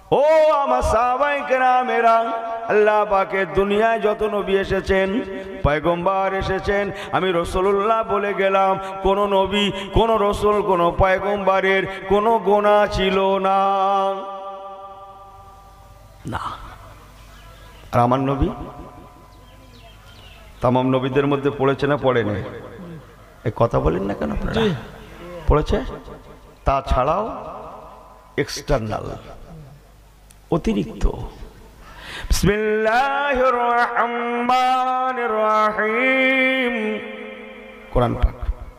ও আমার সাহাবায়ে কেরামেরা, আল্লাহ পাকের দুনিয়ায় যত নবী এসেছেন, পয়গম্বর এসেছেন, আমি রাসূলুল্লাহ বলে গেলাম কোন নবী, কোন রাসূল, কোন পয়গম্বরের কোন গুনাহ ছিল না। না। আর আমার নবী তাম নবীদের মধ্যে পড়েছে না পড়েনি? এই কথা বলেন না কেন? পড়েছে। তাছাড়াও এক্সটার্নাল, অতিরিক্ত। বিসমিল্লাহির রহমানির রহিম, কোরআন পাক।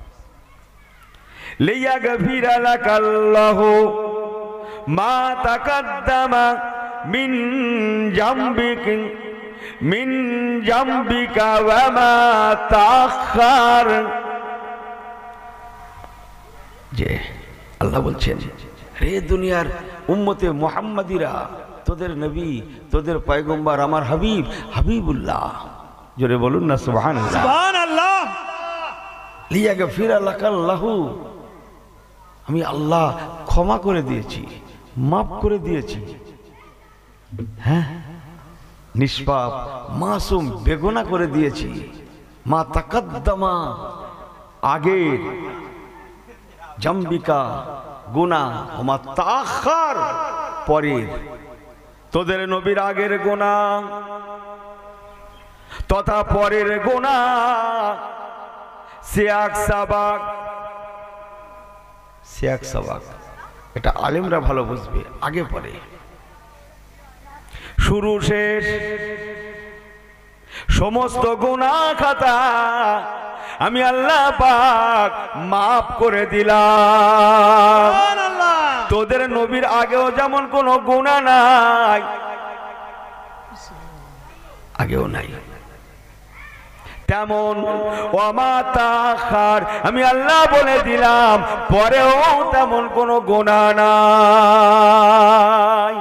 লিয়াগফিরা লাকাল্লাহু মা তাকাদ্দামা মিন জামবিকা ওয়া মা তাআখার। যে আল্লাহ বলছেন, হে দুনিয়ার উম্মতে মুহাম্মাদিরা, তোদের নবী, তোদের পয়গম্বর আমার হাবিব, হাবিবুল্লাহ। জোরে বলুন না সুবহানাল্লাহ। সুবহানাল্লাহ। লিয়াগফিরা লাকাল্লাহু, আমি আল্লাহ ক্ষমা করে দিয়েছি, মাফ করে দিয়েছি। হ্যাঁ, নিষ্পাপ মাসুম বেগুনা করে দিয়েছি। মা তাকাদ্দামা, আগের জাম্বিকা গুনাহ, ওমা তাআখার, পরের। তোদের নবীর আগের গুনাহ তথা পরের গুনাহ, সিয়াক সাবাক। সিয়াক সাবাক এটা আলেমরা ভালো বুঝবে, আগে পরে, শুরু শেষ সমস্ত গুনাহ খাতা আমি আল্লাহ পাক মাফ করে দিলাম। তোদের নবীর আগেও যেমন কোনো গুনাহ নাই, আগেও নাই, তেমন ওমা তাআখার আমি আল্লাহ বলে দিলাম পরেও তেমন কোনো গুনাহ নাই।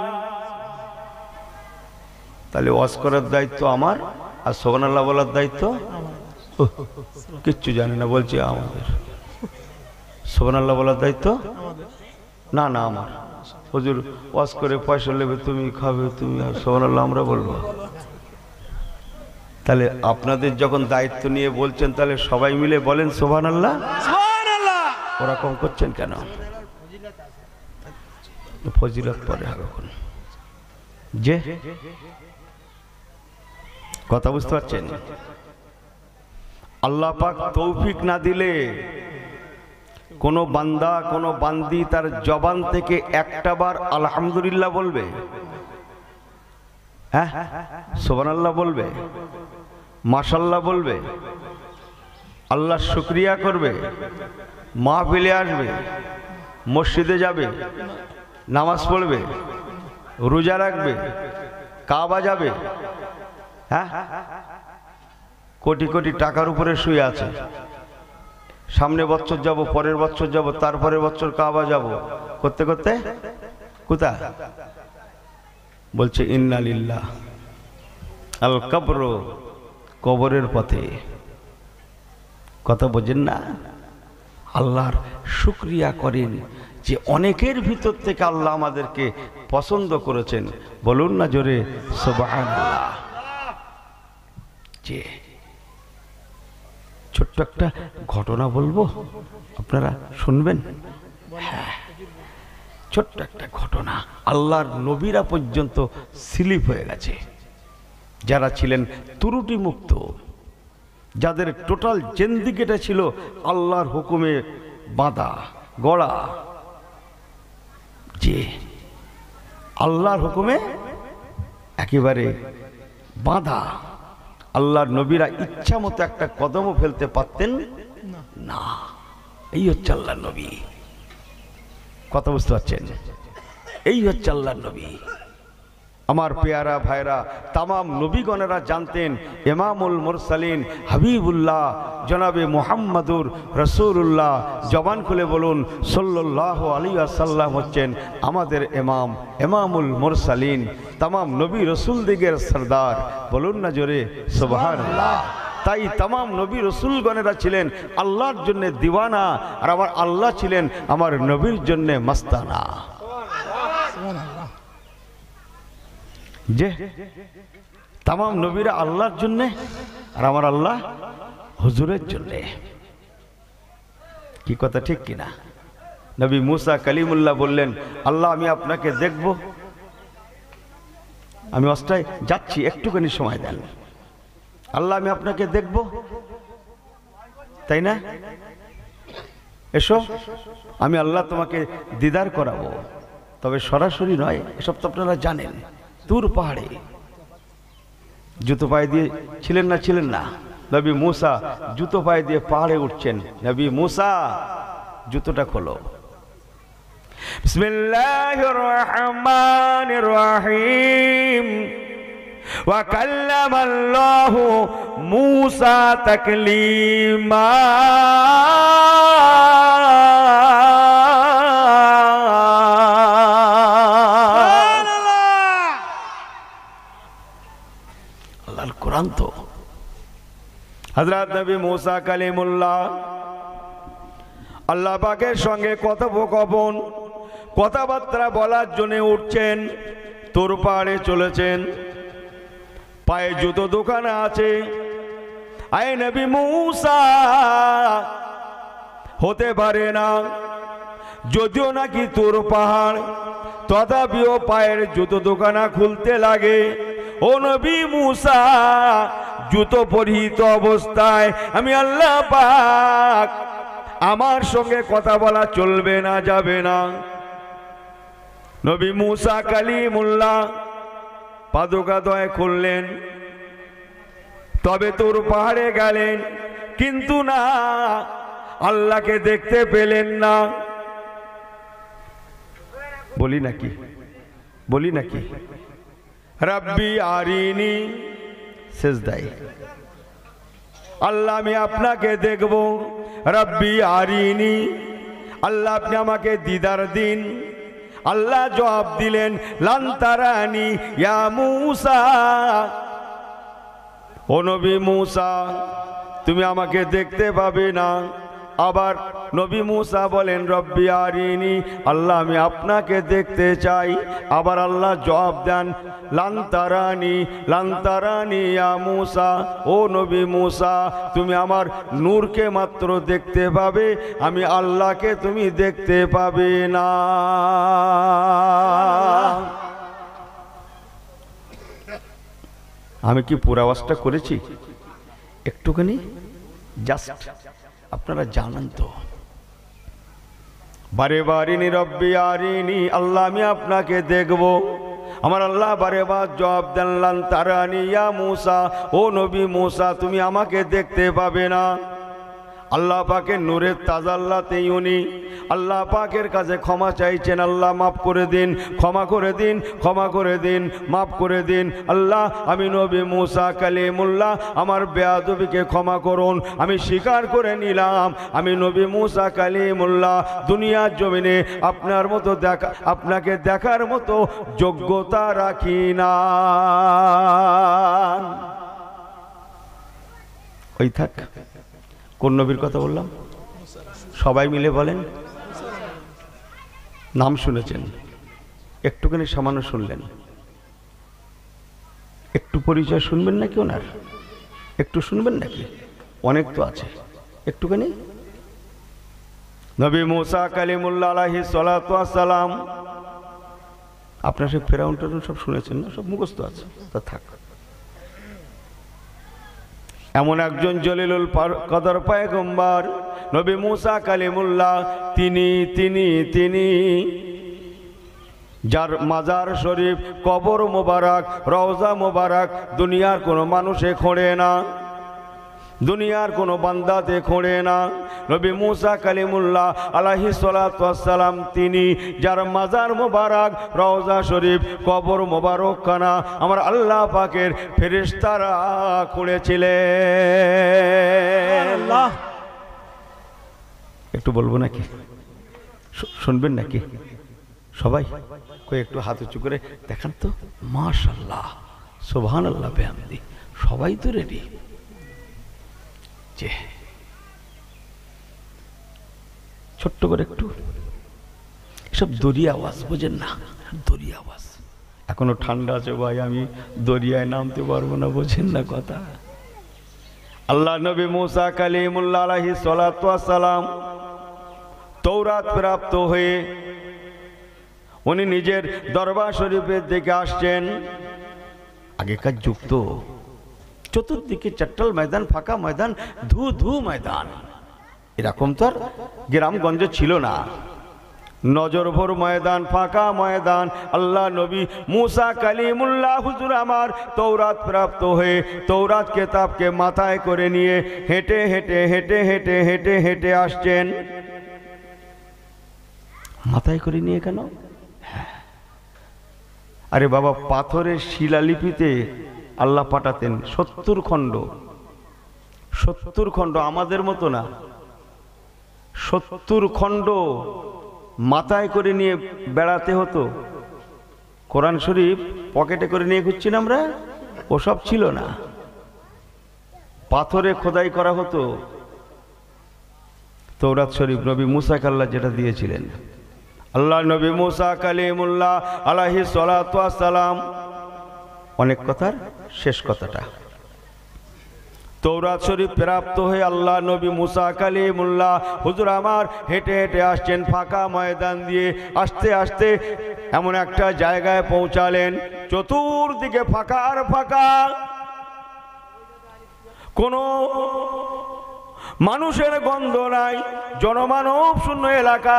তাহলে ওয়াজ করার দায়িত্ব আমার, আর সুবহানাল্লাহ বলার দায়িত্ব কিচ্ছু জানি না বলছি আমাদের। সুবহানাল্লাহ বলার দায়িত্ব না, না আমার। হুজুর ওয়াজ করে পয়সা নেবে, তুমি খাবে, তুমি, আর সুবহানাল্লাহ আমরা বলবো। তাহলে আপনাদের যখন দায়িত্ব নিয়ে বলছেন, তাহলে সবাই মিলে বলেন সুবহানাল্লাহ। ওরকম করছেন কেন? ফজিলত পরে হবে। যে কথা বুঝতে পারছেন? আল্লাহ পাক তৌফিক না দিলে কোন বান্দা, কোন বান্দি তার জবান থেকে একটা বার আলহামদুলিল্লাহ বলবে? হ্যাঁ, সুবহানাল্লাহ বলবে, মাশাআল্লাহ বলবে, আল্লাহ শুকরিয়া করবে, মাহফিলে আসবে, মসজিদে যাবে, নামাজ পড়বে, রোজা রাখবে, কাবা যাবে? হ্যাঁ, কোটি কোটি টাকার উপরে শুয়ে আছে, সামনে বছর যাব, পরের বছর যাব, তারপরের বছর কাবা যাব, করতে করতে কোথায় বলছে ইন্না লিল্লাহ আল কবর, কবরের পথে। কথা বোঝেন না? আল্লাহর শুকরিয়া করেন যে অনেকের ভিতর থেকে আল্লাহ আমাদেরকে পছন্দ করেছেন। বলুন না জোরে সুবহানাল্লাহ। যে ছোট্ট একটা ঘটনা বলবো, আপনারা শুনবেন? হ্যাঁ, ছোট্ট একটা ঘটনা। আল্লাহর নবীরা পর্যন্ত স্লিপ হয়ে গেছে, যারা ছিলেন ত্রুটি মুক্ত, যাদের টোটাল জিন্দেগিটা ছিল আল্লাহর হুকুমে বাঁধা গড়া। যে আল্লাহর হুকুমে একেবারে বাঁধা, আল্লাহর নবীরা ইচ্ছা মতো একটা কদমও ফেলতে পারতেন না। এই হচ্ছে আল্লাহর নবী। কথা বুঝতে পারছেন? এই হচ্ছে আল্লাহর নবী। আমার পেয়ারা ভাইরা, তামাম নবীগণেরা জানতেন ইমামুল মুরসালিন হাবিবুল্লাহ জনাবে মুহাম্মাদুর রাসূলুল্লাহ। জবান খুলে বলুন সাল্লাল্লাহু আলাইহি ওয়াসাল্লাম হচ্ছেন আমাদের ইমাম, ইমামুল মুরসালিন, তামাম নবী রসুল দিগের সরদার। বলুন না জোরে সুবহানাল্লাহ। তাই তামাম নবী রসুলগণেরা ছিলেন আল্লাহর জন্য দিওয়ানা, আর আমার আল্লাহ ছিলেন আমার নবীর জন্য মাস্তানা। যে তাম নবীরা আল্লাহর জন্যে আর আমার আল্লাহ হুজুরের জন্যে। কি কথা ঠিক কিনা? নবী মুসা কালিমুল্লাহ বললেন, আল্লাহ আমি আপনাকে দেখব, আমি অস্থায় যাচ্ছি, একটুখানি সময় দেন। আল্লাহ আমি আপনাকে দেখব, তাই না? এসো, আমি আল্লাহ তোমাকে দিদার করাবো, তবে সরাসরি নয়। এসব তো আপনারা জানেন। তুর পাহাড়ে জুতো পায়ে দিয়ে ছিলেন না? ছিলেন না? নবী মুসা জুতো পায়ে দিয়ে পাহাড়ে উঠছেন। নবী মুসা জুতোটা খোলো। বিসমিল্লাহির রহমানির রহিম। ওয়া কাল্লামাল্লাহু মুসা তাকলিমা। আল্লাহর কোরআন তো। হযরত নবী মুসা কালিমুল্লাহ আল্লাহ পাকের সঙ্গে কথোপকথন, কথাবার্তা বলার জন্য উঠছেন, তোর পাহাড়ে চলেছেন। পায়ে জুতো দোকানে আছে। আয় নবী মুসা, হতে পারে না, যদিও নাকি তোর পাহাড়, তথাপিও পায়ের জুতো দোকানা খুলতে লাগে। ও নবী মুসা, জুতো পরিহিত অবস্থায় আমি আল্লাহ পাক, আমার সঙ্গে কথা বলা চলবে না, যাবে না। নবী মুসা কালিমুল্লাহ পাদুকাদয় খুললেন, তবে তোর পাহাড়ে গেলেন, কিন্তু না, আল্লাহকে দেখতে পেলেন না। বলি নাকি? বলি নাকি? রব্বি আরিনি, সেজদায় আল্লাহ আমি আপনাকে দেখব। রব্বি আরিনি, আল্লাহ আপনি আমাকে দিদার দিন। আল্লাহ জবাব দিলেন, লান তারানি ইয়া মুসা। ও নবী মুসা, তুমি আমাকে দেখতে পাবে না। আবার নবী মুসা বলেন, রব্বি আরিনি, আল্লাহ আমি আপনাকে দেখতে চাই। আবার আল্লাহ জবাব দেন, লান তারানি, লান তারানি ইয়া মুসা। ও নবী মুসা, তুমি আমার নূরকে মাত্র দেখতে পাবে, আমি আল্লাহকে তুমি দেখতে পাবে না। আমি কি পুরো আওয়াজটা করেছি? একটুখানি জাস্ট আপনারা জানেন তো। বারে বারিনি রব্বি আরিনি, আল্লাহ আমি আপনাকে দেখব। আমার আল্লাহ বারে বার জবাব দেন, লান তারানি ইয়া মুসা। ও নবী মুসা, তুমি আমাকে দেখতে পাবে না। আল্লাহ পাকের নূরের তাজাল্লাতেই উনি আল্লাহ পাকের কাছে ক্ষমা চাইছেন, আল্লাহ মাফ করে দিন, ক্ষমা করে দিন, ক্ষমা করে দিন, মাফ করে দিন। আল্লাহ আমি নবী মুসা কালিমুল্লাহ, আমার বেয়াদবিকে ক্ষমা করুন। আমি স্বীকার করে নিলাম, আমি নবী মুসা কালিমুল্লাহ দুনিয়ার জমিনে আপনার মতো দেখা, আপনাকে দেখার মতো যোগ্যতা রাখি না। ওই থাক। কোন নবীর কথা বললাম? সবাই মিলে বলেন। নাম শুনেছেন, একটুখানি সামান্য শুনলেন, একটু পরিচয় শুনবেন নাকি ওনার? একটু শুনবেন নাকি? অনেক তো আছে, একটুখানি। নবী মুসা কালিমুল্লাহ আলাইহিস সালাতু ওয়াস সালাম। আপনারা সব ফেরাউন টেরাউন সব শুনেছেন না? সব মুখস্থ আছে, তা থাক। এমন একজন জলিলুল কদর পয়গম্বর নবী মুসা কালিমুল্লাহ, তিনি যার মাজার শরীফ, কবর মোবারক, রওজা মোবারক দুনিয়ার কোনো মানুষে খোঁড়ে না, দুনিয়ার কোনো বান্দাতে খোঁড়ে না। নবী মুসা কালিমুল্লাহ আলাইহিস সালাতু ওয়াস সালাম, তিনি যার মাজার মোবারক, রওজা শরীফ, কবর মোবারক খানা আমার আল্লাহ পাকের ফেরেশতারা খুঁড়েছিলেন। একটু বলবো নাকি? শুনবেন নাকি সবাই? কই একটু হাত উঁচু করে দেখান তো। মাশাআল্লাহ, সুবহানাল্লাহ, বিহামদি। সবাই তো রেডি। ছোট্ট করে একটু, এসব দরিয়া আওয়াজ বোঝেন না? দরিয়া আওয়াজ এখনো ঠান্ডা আছে ভাই, আমি দরিয়ায় নামতে পারবো না, বোঝেন না কথা। আল্লাহ নবী মুসা কালিমুল্লাহ আলাইহিস সালাতু ওয়াস সালাম তৌরাত প্রাপ্ত হয়ে উনি নিজের দরবার শরীফের দিকে আসছেন। আগেকার যুগ তো চতুর্দিকে চাট্টাল ময়দান, ফাঁকা ময়দান, ধু ধু ময়দান, এরকম তো আর গ্রামগঞ্জ ছিল না। নজর ভোর ময়দান, ফাঁকা ময়দান। আল্লাহ নবী মুসা কালিমুল্লাহ হুজুর আমার তৌরাত প্রাপ্ত হয়ে তৌরাত কেতাবকে মাথায় করে নিয়ে হেঁটে হেঁটে হেঁটে হেঁটে হেঁটে হেঁটে আসছেন। মাথায় করে নিয়ে কেন? আরে বাবা, পাথরের শিলালিপিতে আল্লাহ পাঠাতেন 70 খণ্ড। 70 খণ্ড, আমাদের মতো না। 70 খণ্ড মাথায় করে নিয়ে বেড়াতে হতো। কোরআন শরীফ পকেটে করে নিয়ে ঘুরছি না আমরা, ওসব ছিল না। পাথরে খোদাই করা হতো। তৌরাত শরীফ নবী মুসাকে আল্লাহ যেটা দিয়েছিলেন, আল্লাহ নবী মুসা কালিমুল্লাহ আলাইহিস সালাতু ওয়াস সালাম। অনেক কথার শেষ কথাটা, তৌরাত শরীফ প্রাপ্ত হয়ে আল্লাহ নবী মুসা কালিমুল্লাহ হুজুর আমার হেঁটে হেঁটে আসছেন ফাঁকা ময়দান দিয়ে। আস্তে আস্তে এমন একটা জায়গায় পৌঁছালেন, চতুর্দিকে ফাঁকা আর ফাঁকা, কোনো মানুষের গন্ধ নাই, জনমানব শূন্য এলাকা,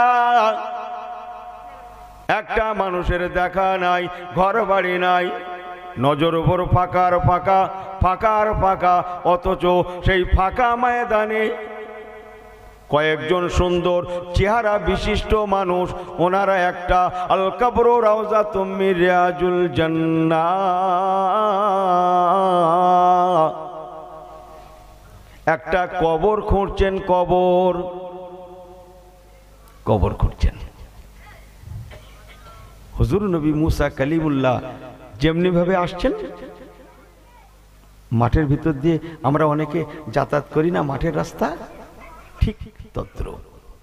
একটা মানুষের দেখা নাই, ঘর বাড়ি নাই, নজর উপর ফাঁকার ফাঁকা, ফাঁকার ফাঁকা। অথচ সেই ফাঁকা ময়দানে কয়েকজন সুন্দর চেহারা বিশিষ্ট মানুষ, ওনারা একটা আল কবর রাউযাতুম মিন রিয়াজুল জান্নাহ, একটা কবর খুঁড়ছেন, কবর কবর খুঁড়ছেন। হুজুর নবী মুসা কালিমুল্লাহ যেমনি ভাবে আসছেন, মাঠের ভিতর দিয়ে আমরা অনেকে যাতায়াত করি না, মাঠের রাস্তা, ঠিক তদ্রূপ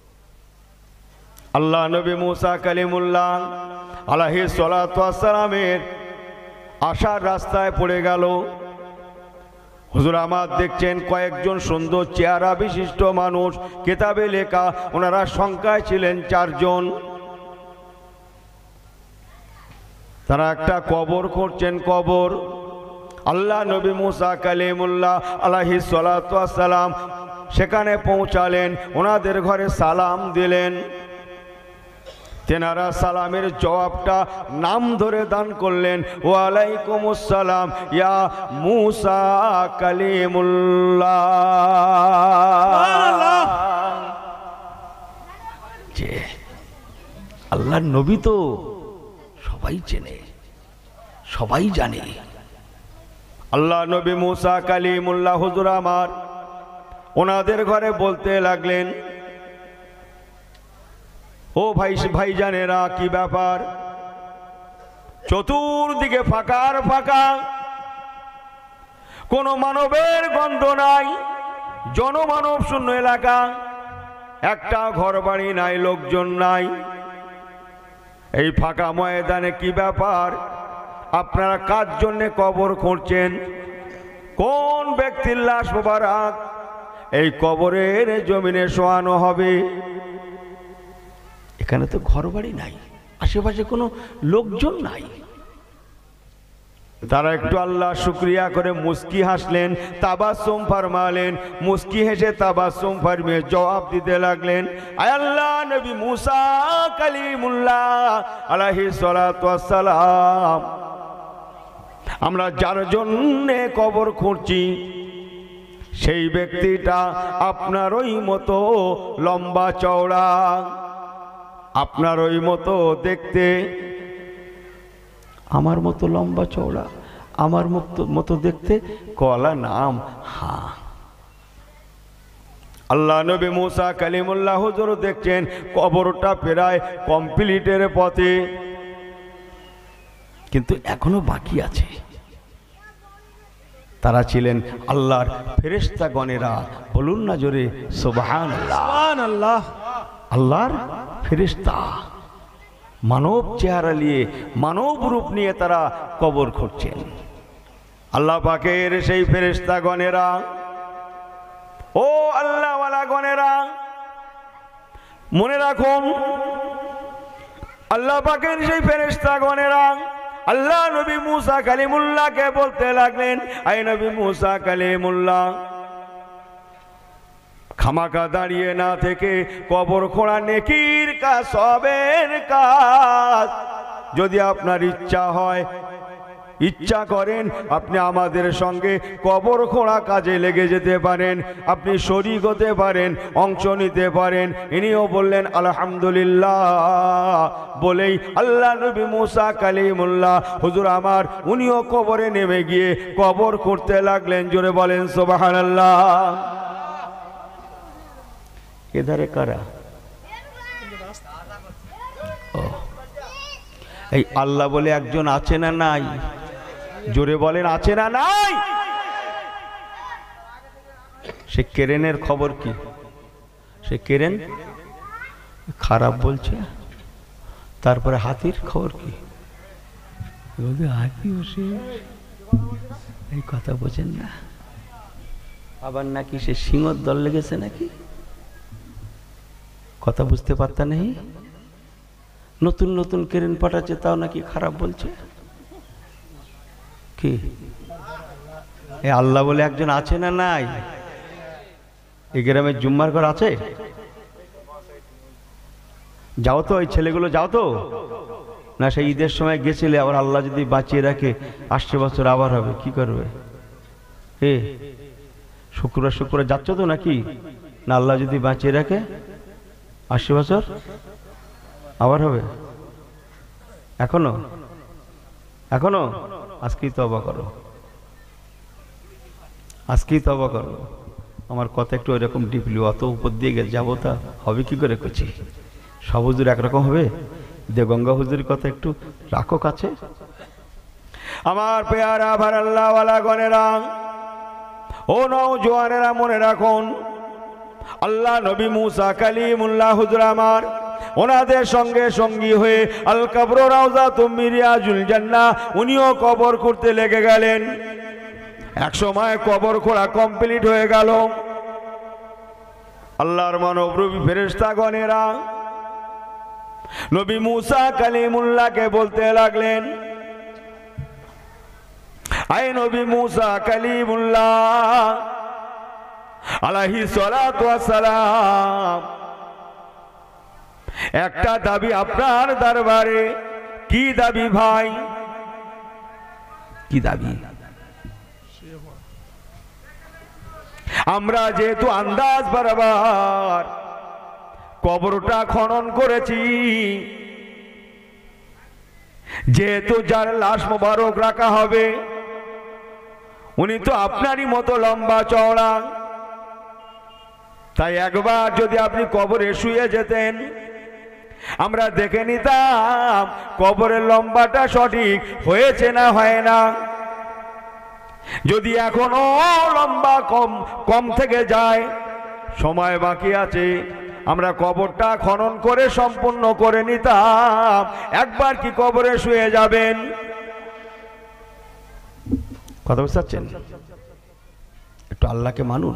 আল্লাহ নবী মুসা কালিমুল্লাহ আলাইহিস সালাতু ওয়াস সালামের আসার রাস্তায় পড়ে গেল। হুজুর আমার দেখছেন কয়েকজন সুন্দর চেহারা বিশিষ্ট মানুষ, কিতাবে লেখা ওনারা সংখ্যায় ছিলেন 4 জন। তারা একটা কবর করছেন, কবর। আল্লাহ নবী মুসা কালিমুল্লাহ আলাইহিস সালাতু ওয়াস সালাম সেখানে পৌঁছালেন, ওনাদের ঘরে সালাম দিলেন। তেনারা সালামের জবাবটা নাম ধরে দান করলেন, ওয়ালাইকুমুস সালাম ইয়া মুসা কালিমুল্লাহ। যে আল্লাহর নবী তো সবাই চেনে, সবাই জানে। আল্লাহ নবী মুসা কালিমুল্লাহ হুজুর আমার ওনাদের ঘরে বলতে লাগলেন, ও ভাইজানেরা, কি ব্যাপার? চতুর্দিকে ফাঁকার ফাঁকা, কোনো মানবের গন্ধ নাই, জনমানব শূন্য এলাকা, একটা ঘর বাড়ি নাই, লোকজন নাই। এই ফাঁকা ময়দানে কি ব্যাপার? আপনারা কার জন্যে কবর খুঁড়ছেন? কোন ব্যক্তির লাশ মোবারক এই কবরের জমিনে শোয়ানো হবে? এখানে তো ঘর বাড়ি নাই, আশেপাশে কোনো লোকজন নাই। তারা একটু আল্লাহ শুকরিয়া করে মুস্কি হাসলেন, তাবাসসুম ফরমালেন। মুস্কি হেসে তাবাসসুম ফরমিয়ে জবাব দিতে লাগলেন, আয় আল্লাহ নবী মুসা কালিমুল্লাহ আলাইহিস সালাতু ওয়াস সালাম, আমরা যার জন্যে কবর খুঁড়ছি সেই ব্যক্তিটা আপনার ওই মতো লম্বা চওড়া, আপনার ওই মতো দেখতে, আমার মতো লম্বা চওড়া, আমার মতো দেখতে, কলা নাম। হ্যাঁ, আল্লাহ নবী মুসা কালিমুল্লাহ হুজুর দেখছেন কবরটা প্রায় কমপ্লিটের পথে, কিন্তু এখনো বাকি আছে। তারা ছিলেন আল্লাহর ফেরেশতাগণেরা, বলুন না জোরে সুবহানাল্লাহ। সুবহানাল্লাহ। আল্লাহর ফেরেশতা মানব চেহারা নিয়ে, মানব রূপ নিয়ে তারা কবর খুঁড়ছেন। আল্লাহ পাকের সেই ফেরেশতা গণেরা, ও আল্লাহওয়ালা গণেরা, মনে রাখুন, আল্লাহ পাকের সেই ফেরেশতা গণেরা আল্লাহ নবী মুসা কালিমুল্লাহকে বলতে লাগলেন, আয় নবী মুসা কালিমুল্লাহ, খামাকা দাঁড়িয়ে না থেকে কবর খোঁড়া নেকির কাজ, সবের কাজ। যদি আপনার ইচ্ছা হয়, ইচ্ছা করেন, আপনি আমাদের সঙ্গে কবর খোঁড়া কাজে লেগে যেতে পারেন, আপনি শরীক হতে পারেন, অংশ নিতে পারেন। ইনিও বললেন আলহামদুলিল্লাহ। বলেই আল্লাহ নবী মুসা কালিমুল্লাহ হুজুর আমার, উনিও কবরে নেমে গিয়ে কবর করতে লাগলেন। জোরে বলেন সুবহানাল্লাহ। এধারে কারা? এই আল্লাহ বলে একজন আছে না নাই? জোরে বলেন, আছে না নাই? সে কেরেনের খবর কি? সে কেরেন খারাপ বলছে। তারপরে হাতির খবর কি? হাতি বসে এই কথা বোঝেন না। আবার নাকি সে সিংহর দল লেগেছে নাকি, কথা বুঝতে পারতা নেই। নতুন নতুন কেরেন পাঠাচ্ছে, তাও নাকি খারাপ বলছে। কি এ আল্লাহ বলে একজন আছে না নাই? এই গ্রামে জুম্মার ঘর আছে? যাও তো, ওই ছেলেগুলো যাও তো। না সেই ঈদের সময় গেছিলে, আবার আল্লাহ যদি বাঁচিয়ে রাখে আসছে বছর আবার হবে, কি করবে? হে শুক্রবার শুক্রবার যাচ্ছ তো নাকি? না আল্লাহ যদি বাঁচিয়ে রাখে আসছে বছর আবার হবে। এখনো এখনো আজকেই তওবা করো, আজকেই তওবা করো। আমার কথা একটু ওইরকম ডিপলি, অত উপর দিয়ে যাবো তা হবে কি করে? করছি সব হুজুর একরকম হবে? দেবগঙ্গা হুজুরের কথা একটু রাখো কাছে। আমার পেয়ারা ভার আল্লাহওয়ালা গণেরা, ও নওজোয়ানেরা, মনে রাখুন, আল্লাহ নবী মুসা কালিমুল্লাহ হুজুর আমার, ওনাদের সঙ্গে সঙ্গী হয়ে আল কবর রাউজাতুম মিন রিয়াজিল জান্নাহ, উনিও কবর করতে লেগে গেলেন। এক সময় কবর খোঁড়া কমপ্লিট হয়ে গেল। আল্লাহর মানবরূপী ফেরেশতাগণেরা নবী মুসা কালিমুল্লাহকে বলতে লাগলেন, আয় নবী মুসা কালিমুল্লাহ আলাইহিস সালাতু ওয়াস সালাম, একটা দাবি আপনার দরবারে। কি দাবি ভাই? কি দাবি? আমরা যেহেতু আন্দাজ বরাবর কবরটা খনন করেছি, যেহেতু যার লাশ মোবারক রাখা হবে উনি তো আপনারই মতো লম্বা চওড়া, তাই একবার যদি আপনি কবরে শুয়ে যেতেন, আমরা দেখে নিতাম কবরের লম্বাটা সঠিক হয়েছে না হয় না। যদি এখনো লম্বা কম থেকে যায়, সময় বাকি আছে, আমরা কবরটা খনন করে সম্পূর্ণ করে নিতাম। একবার কি কবরে শুয়ে যাবেন? কথা বুঝতে পারছেন? একটু আল্লাহকে মানুন।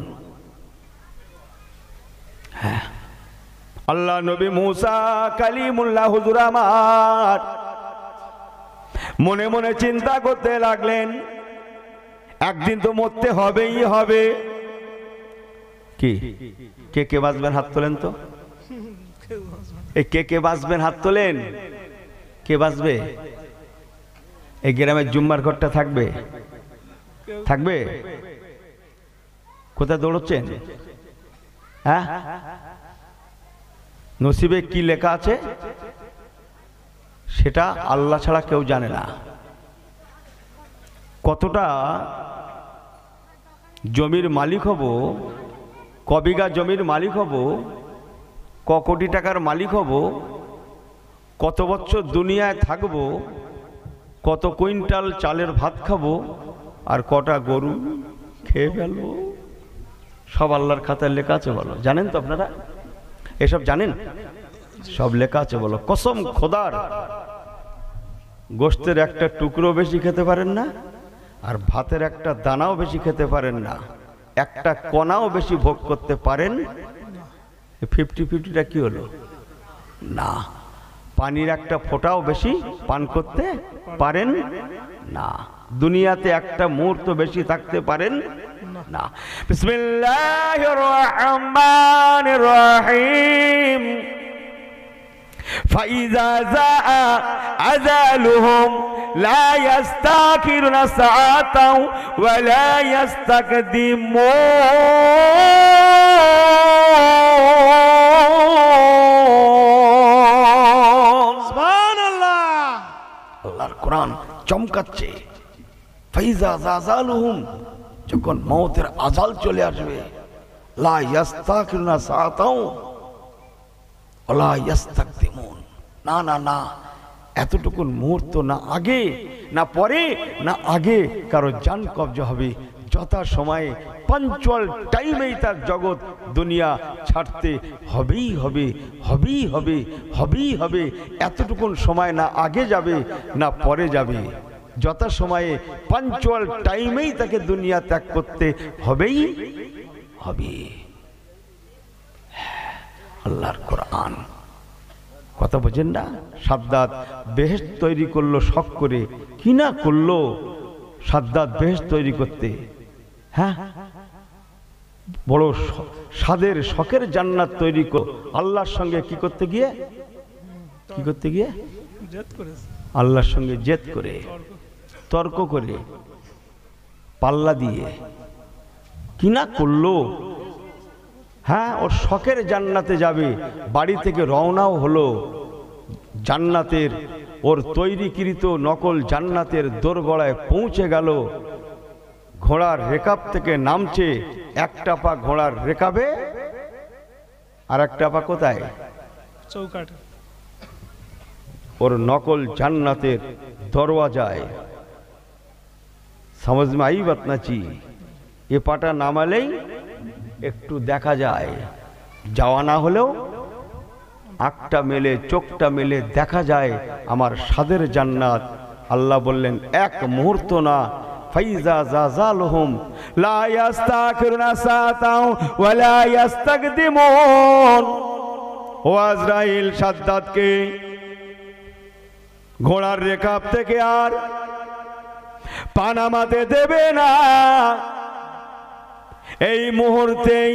হ্যাঁ, আল্লাহ নবী মুসা কালিমুল্লাহ হুজুর আমার মনে মনে চিন্তা করতে লাগলেন, একদিন তো মরতে হবেই হবে। কি কে কে বাঁচবেন? হাত তোলেন তো। এই কে কে বাঁচবেন? হাত তোলেন। কে বাঁচবে? এই গ্রামের জুম্মার ঘরটা থাকবে? থাকবে? কোথায় দৌড়চ্ছেন? হ্যাঁ, নসিবে কি লেখা আছে সেটা আল্লাহ ছাড়া কেউ জানে না। কতটা জমির মালিক হব, ক বিঘা জমির মালিক হব, ক কোটি টাকার মালিক হব, কত বছর দুনিয়ায় থাকব, কত কুইন্টাল চালের ভাত খাবো, আর কটা গরু খেয়ে ফেলবো, সব আল্লাহর খাতায় লেখা আছে। বলো, জানেন তো আপনারা? এসব জানেন? সব লেখা আছে। বলো কসম খোদার, গোশতের একটা টুকরো বেশি খেতে পারেন না, আর ভাতের একটা দানাও বেশি খেতে পারেন না, একটা কণাও বেশি ভোগ করতে পারেন। 50-50টা কি হলো? না। পানির একটা ফোঁটাও বেশি পান করতে পারেন না। দুনিয়াতে একটা মুহূর্ত বেশি থাকতে পারেন না। বিসমিল্লাহির রহমানির রহিম। ফাইযা যাআ আযালুহুম লা ইস্তাখিরুনা সাআতাও ওয়া লা ইস্তাকদিমুন। সুবহানাল্লাহ। আল্লাহর কোরআন চমকাচ্ছে। ফাইযা যাআলুহুম, যখন মওতের আজাল চলে আসবে, লা ইস্তাখিরুনা সাআতাও ওয়ালা ইস্তাকদিমুন, না না না, এতটুকুন মুহূর্ত না আগে না পরে, না আগে কারো জান কবজ হবে। যথা সময়ে পাঞ্চুয়াল টাইমেই তার জগৎ দুনিয়া ছাড়তে হবেই হবে, হবেই হবে, হবেই হবে। এতটুকুন সময় না আগে যাবে না পরে যাবে, যথা সময়ে পাঞ্চুয়াল টাইমেই তাকে দুনিয়া ত্যাগ করতে হবেই হবে। আল্লাহর কোরআন কথা বোঝেন না? সাদ্দাত বেহেশত তৈরি করলো শখ করে, কি না করলো সাদ্দাত বেহেশত তৈরি করতে? হ্যাঁ, বড় স্বাদের শখের জান্নাত তৈরি কর আল্লাহর সঙ্গে কি করতে গিয়ে, কি করতে গিয়ে? আল্লাহর সঙ্গে জেদ করে, তর্ক করে, পাল্লা দিয়ে কি না করলো। হ্যাঁ, ওর শখের জান্নাতে যাবে, বাড়ি থেকে রওনাও হলো জান্নাতের, ওর তৈরিকৃত নকল জান্নাতের দোরগোড়ায় পৌঁছে গেল। ঘোড়ার রেকাব থেকে নামছে, একটা পা ঘোড়ার রেকাবে আর একটা পা কোথায়? চৌকাঠে। ওর নকল জান্নাতের দরওয়াজায়। समझ में आई बात ना ची? ये पाटा नामालेই একটু দেখা যায়, যাওয়া না হলেও আঁকটা মেলে চোখটা মেলে দেখা যায় আমার স্বাদের জান্নাত। আল্লাহ বললেন এক মুহূর্ত না। ফাইজা যাযালুহুম লা ইস্তাখিরুনা সাআতাও ওয়া লা ইস্তাকদিমুন। ও আজরাইল সাদ্দাতকে ঘোড়ার রেকাব থেকে আর পানামাতে দেবে না। এই মুহূর্তেই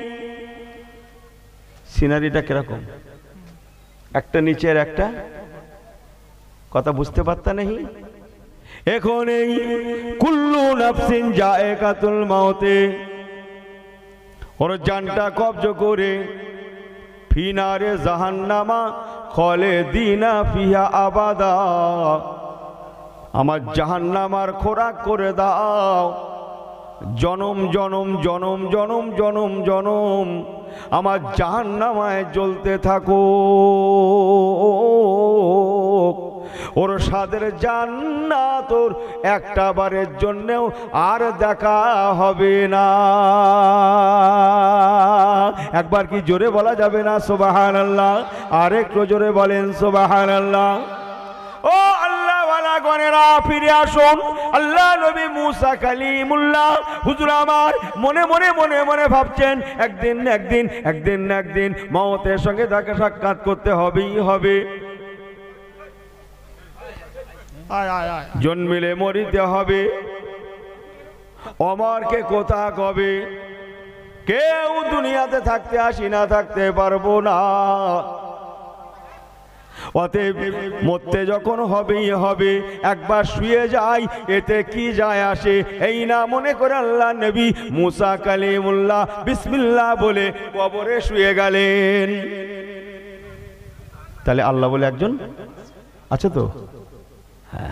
সিনারিটা কিরকম, একটা নিচের একটা কথা বুঝতে পারতা নেই। এখন এই কুল্লু নাফসিন জায়েকাতুল মাউতে, ওর জানটা কবজ করে ফিনারে জাহান্নামা খালিদিনা ফিহা আবাদা, আমার জাহান্নামার খোরাক করে দাও। জনম জনম জনম জনম জনম জনম আমার জাহান্নামায় জ্বলতে থাকো। ওর স্বাদের জান্নাত ওর একটা বারের জন্যেও আর দেখা হবে না। একবার কি জোরে বলা যাবে না সুবহানাল্লাহ? আর একটু জোরে বলেন সুবহানাল্লাহ। ও আল্লাহ ওয়ালা গনেরা, ফিরে আসুন। আল্লাহ নবী মুসা কালিমুল্লাহ হুজুর আমার মনে মনে মনে মনে ভাবছেন একদিন একদিন একদিন একদিন মওতের সঙ্গে তাকে সাক্ষাৎ করতে হবেই হবে। জন্মিলে মরিতে হবে, অমরকে কোথা কবে, কেউ দুনিয়াতে থাকতে আসি না থাকতে পারবো না। অতএব মরতে যখন হবেই হবে, একবার শুয়ে যাই, এতে কি যায় আসে। এই না মনে করে আল্লাহ নবী মুসা কালিমুল্লাহ বিসমিল্লাহ বলে কবরে শুয়ে গেলেন। তাহলে আল্লাহ বলে একজন আছে তো? হ্যাঁ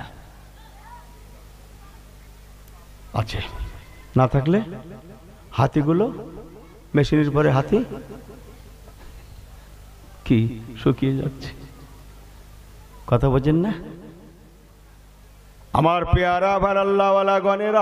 আছে। না থাকলে হাতিগুলো, মেশিনের পরে হাতি কি শুকিয়ে যাচ্ছে। কথা বোঝেন না? আমার পেয়ারা ভার আল্লাহওয়ালা গনেরা,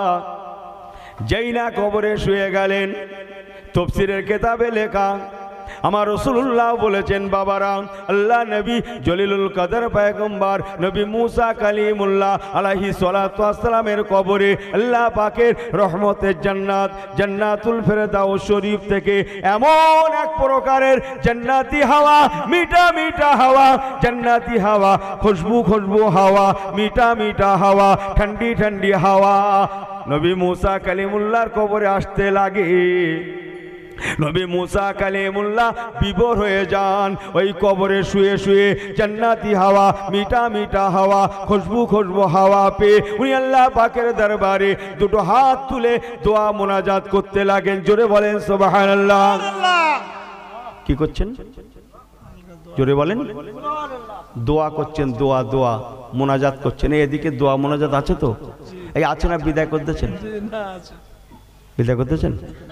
যেই না কবরে শুয়ে গেলেন, তফসিরের কেতাবে লেখা আমার রাসূলুল্লাহ বলেছেন বাবারা, আল্লাহ নবী জলিলুল কদর পয়গম্বর নবী মুসা কালিমুল্লাহ আলাইহিস সালাতু ওয়াস সালামের কবরে আল্লাহ পাকের রহমতের জান্নাত জান্নাতুল ফেরদাউস শরীফ থেকে এমন এক প্রকারের জান্নাতি হাওয়া, মিঠা মিঠা হাওয়া, জান্নাতি হাওয়া, খুশবু খুশবু হাওয়া, মিঠা মিঠা হাওয়া, ঠান্ডি ঠান্ডি হাওয়া নবী মুসা কালিমুল্লাহর কবরে আসতে লাগে। নবী মুসা কালিমুল্লাহ বিভোর হয়ে যান ওই কবরে শুয়ে শুয়ে। জান্নাতি হাওয়া, মিঠা মিঠা হাওয়া, খুশবু খুশবু হাওয়া পেয়ে উনি আল্লাহ পাকের দরবারে দুটো হাত তুলে দোয়া মোনাজাত করতে লাগেন। জোরে বলেন সুবহানাল্লাহ। কি করছেন? জোরে বলেন। দোয়া করছেন, দোয়া দোয়া মোনাজাত করছেন। এদিকে দোয়া মোনাজাত আছে তো? এই আছে না? বিদায় করতেছেন? বিদায় করতেছেন?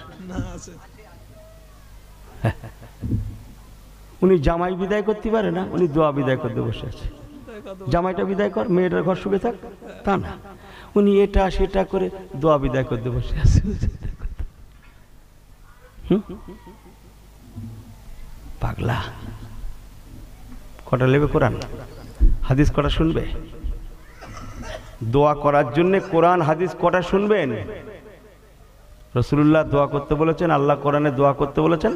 উনি জামাই বিদায় করতে পারে না, উনি দোয়া বিদায় করতে বসে আছে। জামাইটা বিদায় কর, মেয়েটার ঘর সুখে থাক, তা না, উনি এটা সেটা করে দোয়া বিদায় করতে বসে আছে। পাগলা। কটা লেবে কোরআন হাদিস কটা শুনবে? দোয়া করার জন্য কোরআন হাদিস কটা শুনবেন? রাসূলুল্লাহ দোয়া করতে বলেছেন, আল্লাহ কোরআনে দোয়া করতে বলেছেন।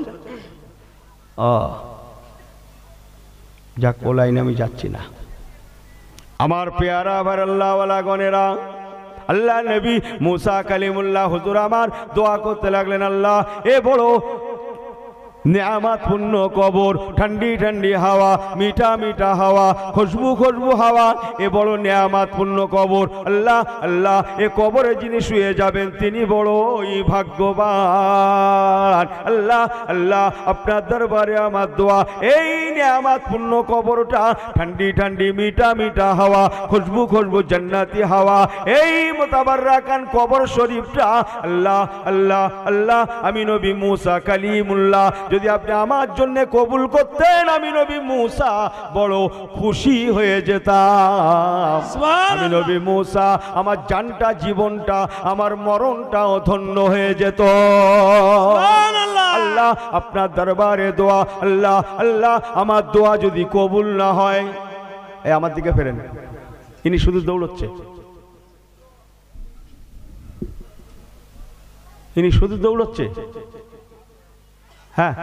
যাক, ও লাইনে আমি যাচ্ছি না। আমার পেয়ারা আবার আল্লাহ ওয়ালা গনেরা, আল্লাহ নবী মুসা কালিমুল্লাহ হুজুর আমার দোয়া করতে লাগলেন, আল্লাহ এ বড় নেয়ামতপূর্ণ কবর, ঠান্ডি ঠান্ডি হাওয়া, মিঠা মিঠা হাওয়া, খুশবু খুশবু হাওয়া, এ বড় নেয়ামতপূর্ণ কবর। আল্লাহ আল্লাহ এ কবরে যিনি শুয়ে যাবেন তিনি বড়ই ভাগ্যবান। আল্লাহ আল্লাহ আপনার দরবারে আমার দোয়া, এই নেয়ামতপূর্ণ কবরটা ঠান্ডি ঠান্ডি মিঠা মিঠা হাওয়া, খুশবু খুশবু জান্নাতি হাওয়া, এই মুতাবাররাকান কবর শরীফটা আল্লাহ আল্লাহ আল্লাহ আমি নবী মুসা কালিমুল্লাহ যদি আপনি আমার জন্য কবুল করতেন, আমি নবী মুসা বড় খুশি হয়ে যেতাম। আমি নবী মুসা আমার জানটা, জীবনটা, আমার মরণটাও ধন্য হয়ে যেত। আল্লাহ আপনার দরবারে দোয়া, আল্লাহ আল্লাহ আমার দোয়া যদি কবুল না হয়, এই আমার দিকে ফেরেন। ইনি শুধু দৌড়চ্ছে, ইনি শুধু দৌড়চ্ছে। হ্যাঁ,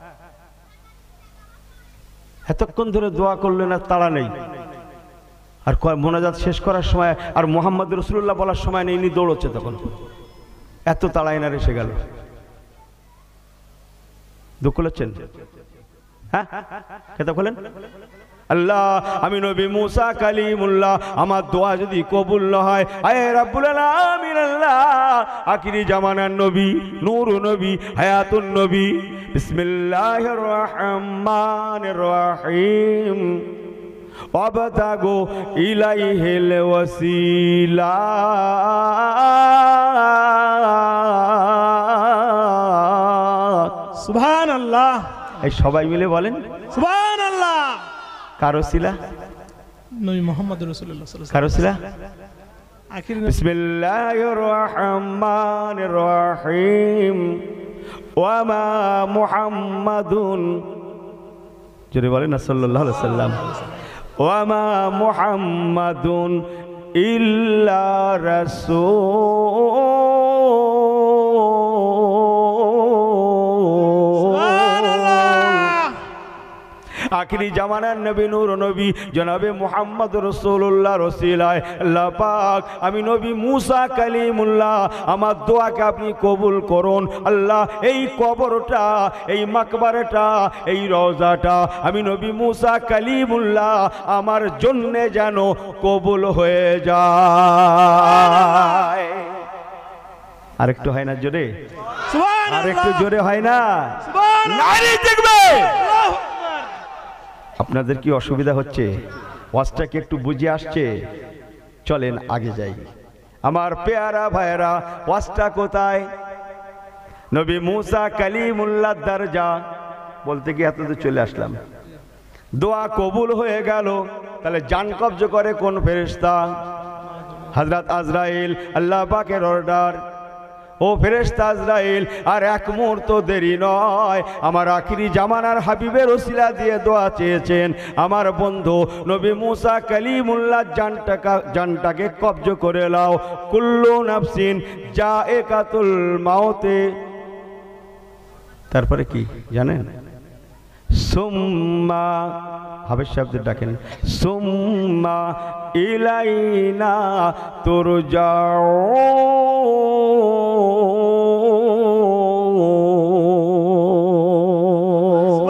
এতক্ষণ ধরে দোয়া করলেন আর তাড়া নেই। আর মোনাজাত শেষ করার সময় আর মুহাম্মদ রাসূলুল্লাহ বলার সময় নেই, ইনি দৌড়চ্ছে। তখন এত তাড়াই না এসে গেল। দুঃখ করছেন? হ্যাঁ, কথা বলেন। আল্লাহ আমি নবী মুসা কালিমুল্লাহ আমার দোয়া যদি কবুল না হয়, আয় রাব্বুল আলামিন আল্লাহ আখিরি জামানার নবী, নূর নবী, হায়াতুন নবী, বিসমিল্লাহির রহমানির রহিম, ওয়াবতাগু ইলাইহিল ওয়াসিলা। সুবহানাল্লাহ। এই সবাই মিলে বলেন সুবহানাল্লাহ। কারো ছিলা? নবী মুহাম্মদ রাসূলুল্লাহ সাল্লাল্লাহু আলাইহি ওয়াসাল্লাম। কারো ছিলা? বিসমিল্লাহির রহমানির রহিম, ওয়া মা মুহাম্মাদুন, জোরে বলেন না সাল্লাল্লাহু আলাইহি ওয়াসাল্লাম। ওয়া মা মুহাম্মাদুন ইল্লা রাসূল। আখিরি জামানার নবী, নূর নবী জনাবে মুহাম্মদ রাসূলুল্লাহ রসিলায় আল্লাহ পাক আমি নবী মুসা কালিমুল্লাহ আমার দোয়াকে আপনি কবুল করুন। আল্লাহ এই কবরটা, এই মাকবারটা, এই রওজাটা আমি নবী মুসা কালিমুল্লাহ আমার জন্যে যেন কবুল হয়ে যায়। আরেকটু হয় না জোরে? আরেকটু জোরে হয় না? নারী দেখবে। আপনাদের কি অসুবিধা হচ্ছে? ওয়াজটা কি একটু বুঝে আসছে? চলেন আগে যাই। আমার পেয়ারা ভাইরা, ওয়াজটা কোথায়? নবী মুসা কালিমুল্লাহ দরজা বলতে গিয়ে এতদূর চলে আসলাম। দোয়া কবুল হয়ে গেল, তাহলে জান কবজ করে কোন ফেরেশতা? হযরত আজরাইল। আল্লাহ পাকের অর্ডার, ও ফেরেশতা আজরাইল, আর এক মুহূর্ত দেরি নয়, আমার আখিরি জামানার হাবিবের ওসিলা দিয়ে দোয়া চেয়েছেন। আমার বন্ধু নবী মুসা কালিমুল্লাহ জানটাকে কবজ করে নাও। কুল্লু নাফসিন জায়েকাতুল মাউতে, তারপরে কি জানেন? সুম্মা, হাবের শব্দে ডাকেন, সুম্মা ইলাইনা তুরজাউন।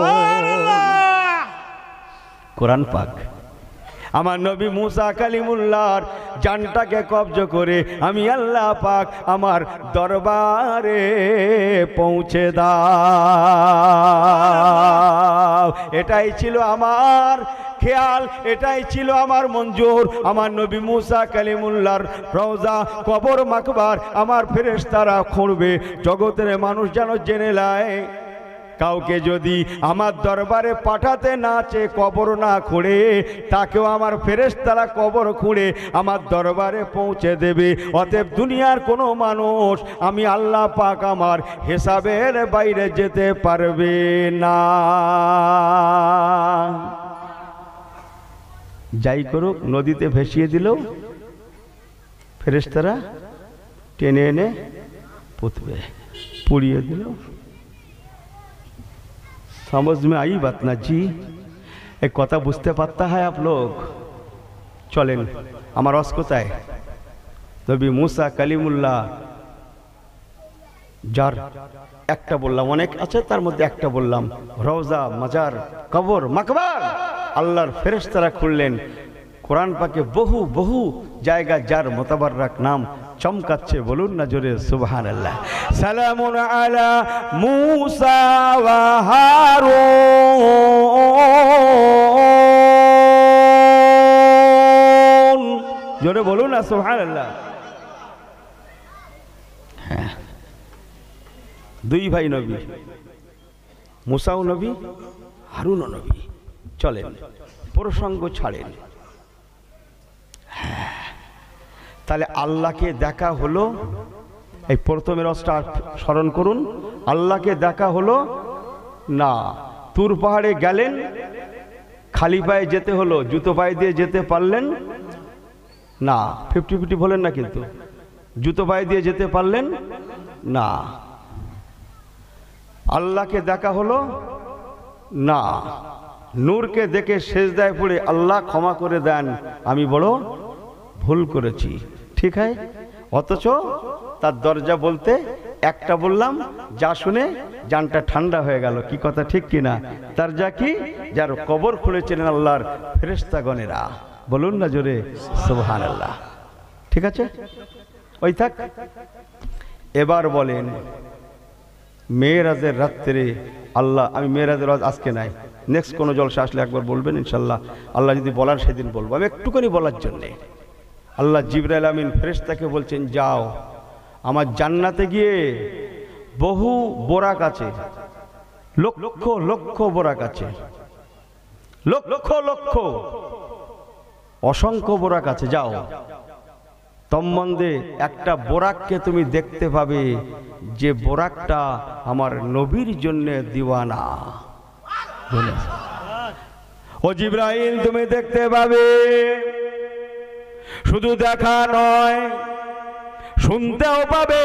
কোরআন পাক। আমার নবী মুসা কালিমুল্লাহর জানটাকে কবজ করে আমি আল্লাহ পাক আমার দরবারে পৌঁছে দাও। এটাই ছিল আমার খেয়াল, এটাই ছিল আমার মঞ্জুর। আমার নবী মুসা কালিমুল্লাহর রওজা কবর মাকবার আমার ফেরেশতারা খুঁড়বে, জগতের মানুষ যেন জেনে নেয় কাউকে যদি আমার দরবারে পাঠাতে না চেয়ে কবর না খুঁড়ে, তাকেও আমার ফেরেশতারা কবর খুঁড়ে আমার দরবারে পৌঁছে দেবে। অতএব দুনিয়ার কোনো মানুষ আমি আল্লাহ পাক আমার হিসাবের বাইরে যেতে পারবে না। যাই করুক, নদীতে ভেসিয়ে দিল, ফেরেশতারা টেনে এনে পুঁতবে, পুড়িয়ে দিল। समझ में आई बात ना जी? एक कथा बुझते पारता है आप लोग? चलें আমার রস কোথায়? নবী মুসা কালিমুল্লাহ যার একটা বললাম, অনেক আছে তার মধ্যে একটা বললাম, রওজা মাজার কবর মাকবার আল্লাহর ফেরেশতারা খুললেন। কোরআন পাকে বহু বহু জায়গা যার মোতাবারক নাম চমকাচ্ছে, বলুন না জোরে সুবহানাল্লাহ। সালামুন আলা মুসা ওয়া হারুন, জোরে বলুন না সুবহানাল্লাহ। হ্যাঁ, দুই ভাই নবী, মুসাও নবী, হারুনও নবী। চলেন প্রসঙ্গ ছাড়েন। তাহলে আল্লাহকে দেখা হলো, এই প্রথমের রসটা স্মরণ করুন। আল্লাহকে দেখা হলো না, তুর পাহাড়ে গেলেন, খালি পায়ে যেতে হলো, জুতো পায়ে দিয়ে যেতে পারলেন না। 50-50 বলেন না, কিন্তু জুতো পায়ে দিয়ে যেতে পারলেন না। আল্লাহকে দেখা হলো না, নূরকে দেখে সেজদায় পড়ে আল্লাহ ক্ষমা করে দেন, আমি বড় ভুল করেছি, ঠিক है। অথচ তার দরজা বলতে একটা বললাম, যা শুনে জানটা ঠান্ডা হয়ে গেল। কি কথা ঠিক কিনা? তার যা কি, যার কবর খুলেছিলেন আল্লাহর ফেরেশতাগণেরা, বলুন না জোরে সুবহানাল্লাহ। ঠিক আছে, ওই থাক। এবার বলেন মেরাজের রাত্রে আল্লাহ, আমি মেরাজের রাত আজকে নাই, নেক্সট কোনো জলসা আসলে একবার বলবেন ইনশাল্লাহ। আল্লাহ যদি বলার সেদিন বলবো, আমি একটুখানি বলার জন্যে। আল্লাহ জিবরাইল আমিন ফেরেশতাকে বলছেন, যাও আমার জান্নাতে গিয়ে বহু বোরাক আছে, লক্ষ লক্ষ বোরাক আছে, লক্ষ লক্ষ অসংখ্য বোরাক আছে, যাও তম্মন্দে একটা বোরাককে তুমি দেখতে পাবে, যে বোরাকটা আমার নবীর জন্য দিওয়ানা। ও জিবরাইল, তুমি দেখতে পাবে, শুধু দেখা নয় শুনতেও পাবে।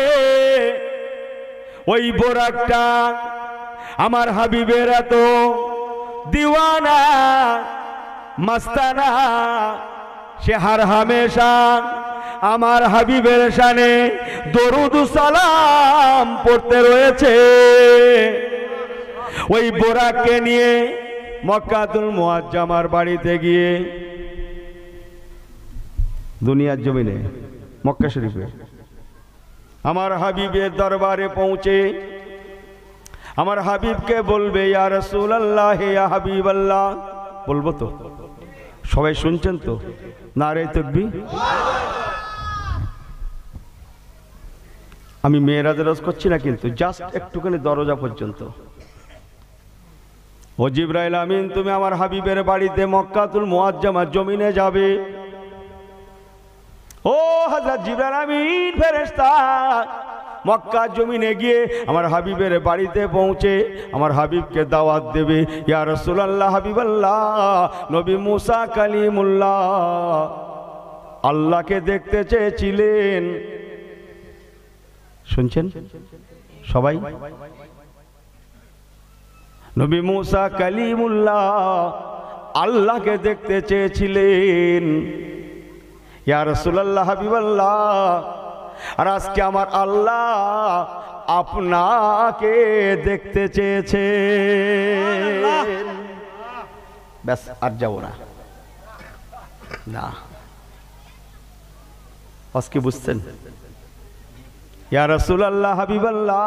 ওই বোরাকটা আমার হাবিবের এত দিওয়ানা মাস্তানা, সে হার হামেশা আমার হাবিবের শানে দরুদ সালাম পড়তে রয়েছে। ওই বোরাককে নিয়ে মক্কাতুল মুআজ্জামার বাড়িতে গিয়ে, দুনিয়ার জমিনে মক্কা শরীফে আমার হাবিবের দরবারে পৌঁছে আমার হাবিবকে বলবে, ইয়া রাসূলুল্লাহ, ইয়া হাবিবাল্লাহ। বলবো তো? সবাই শুনছেন তো? নারে তাকবীর। আমি মেরাজের রস করছি না, কিন্তু জাস্ট একটুখানি দরজা পর্যন্ত। ও জিবরাইল আমিন, তুমি আমার হাবিবের বাড়িতে মক্কাতুল মুআজ্জামার জমিনে যাবে। ও হযরত জিবরাইল আমিন ফেরেশতা, মক্কা জমিনে গিয়ে আমার হাবিবের বাড়িতে পৌঁছে আমার হাবিবকে দাওয়াত দেবে। ইয়া রাসূলুল্লাহ, হাবিবাল্লাহ, নবী মুসা কালিমুল্লাহ আল্লাহকে দেখতে চেয়েছিলেন। শুনছেন সবাই? নবী মুসা কালিমুল্লাহ আল্লাহকে দেখতে চেয়েছিলেন। ইয়া রাসূলুল্লাহ, হাবিবাল্লাহ, আর আজকে আমার আল্লাহ আপনাকে দেখতে চেয়েছে। ব্যাস, আর যাব না। না, আজকে বুঝছেন? ইয়া রাসূলুল্লাহ, হাবিবাল্লাহ,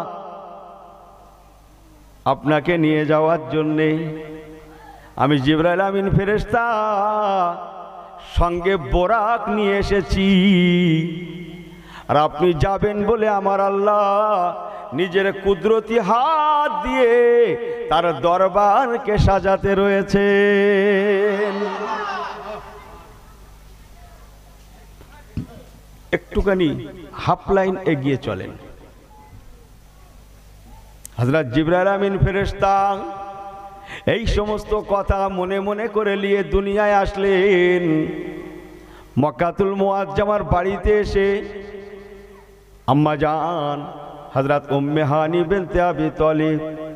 আপনাকে নিয়ে যাওয়ার জন্যে আমি জিবরাইল আমিন ফেরেশতা সঙ্গে বোরাক নিয়ে এসেছি। আর আপনি যাবেন বলে আমার আল্লাহ নিজের কুদরতি হাত দিয়ে তার দরবারকে সাজাতে রয়েছে। একটুখানি হাফ লাইন এগিয়ে চলেন। হযরত জিবরাইল আমিন ফেরেশতা এই সমস্ত কথা মনে মনে করে নিয়ে দুনিয়ায় আসলেন। মক্কাতুল মুআজ্জামার বাড়িতে এসে আম্মা জান হযরত উম্মে হানি বিনতে আবি তালিব,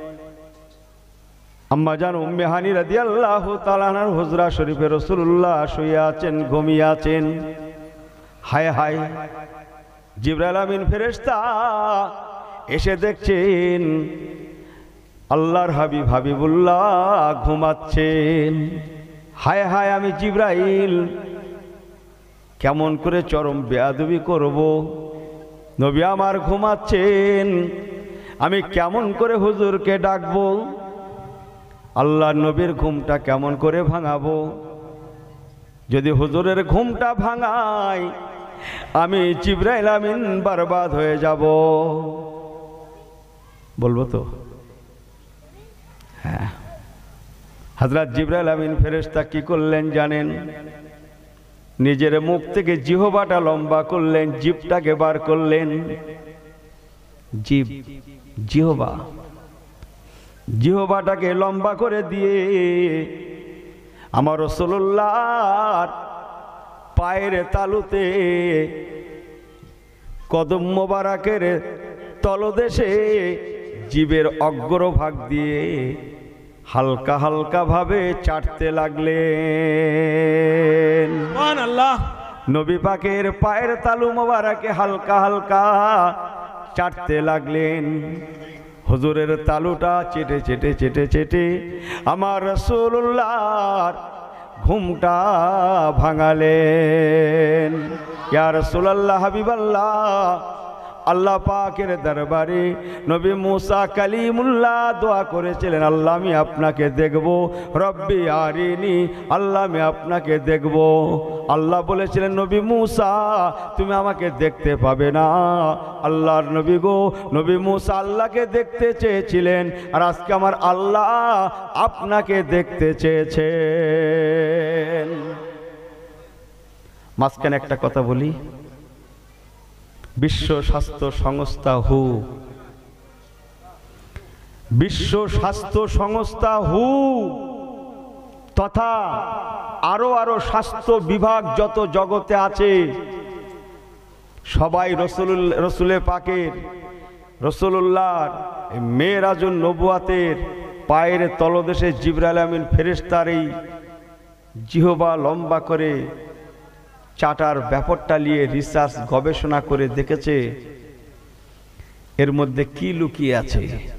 আম্মা জান উম্মে হানি রাদিয়াল্লাহু তাআলা আনহার হুজরা শরীফে রাসূলুল্লাহ শুয়ে আছেন, ঘুমিয়ে আছেন। হায় হায়, জিবরাইল আমিন ফেরেশতা এসে দেখছেন আল্লাহর হাবিব হাবিবুল্লাহ ঘুমাচ্ছেন। হায় হায়, আমি জিবরাইল কেমন করে চরম বেয়াদবি করব? নবী আমার ঘুমাচ্ছেন, আমি কেমন করে হুজুরকে ডাকবো? আল্লাহর নবীর ঘুমটা কেমন করে ভাঙাবো? যদি হুজুরের ঘুমটা ভাঙাই আমি জিবরাইল আমিন বরবাদ হয়ে যাব। বলবো তো? হ্যাঁ। হযরত জিবরাইল আমিন ফেরেশতা কি করলেন জানেন? নিজের মুখ থেকে জিহ্বাটা লম্বা করলেন, জিভটাকে বার করলেন। জিহ্বাটাকে লম্বা করে দিয়ে আমার রাসূলুল্লাহর পায়ের তালুতে কদম মোবারকের তলদেশে জিভের অগ্রভাগ দিয়ে হালকা হালকা ভাবে চাটতে লাগলেন। সুবহানাল্লাহ। নবী পাকের পায়ের তালু মোবারকে হালকা হালকা চাটতে লাগলেন। হুজুরের তালুটা চেটে চেটে চেটে চেটে আমার রাসূলুল্লাহর ঘুমটা ভাঙালেন। ইয়া রাসূলুল্লাহ, হাবিবাল্লাহ, আল্লাহ পাকের দরবারে নবী মুসা কালিমুল্লাহ দোয়া করেছিলেন, আল্লাহ আমি আপনাকে দেখব, রব্বি আরিনি, আল্লাহ আমি আপনাকে দেখব। আল্লাহ বলেছিলেন, নবী মুসা তুমি আমাকে দেখতে পাবে না। আল্লাহর নবী গো, নবী মুসা আল্লাহকে দেখতে চেয়েছিলেন, আর আজকে আমার আল্লাহ আপনাকে দেখতে চেয়েছেন। মাঝখানে একটা কথা বলি, বিশ্ব স্বাস্থ্য সংস্থা হু তথা আরো স্বাস্থ্য বিভাগ যত জগতে আছে সবাই রসুলের পাকের রসুলুল্লাহর মেরাজুন নবুয়াতের পায়ের তলদেশে জিবরাইল আমিন ফেরেশতার এই জিহ্বা লম্বা করে চাটার ব্যাপারটা নিয়ে রিসার্চ গবেষণা করে দেখেছে এর মধ্যে কি লুকিয়ে আছে।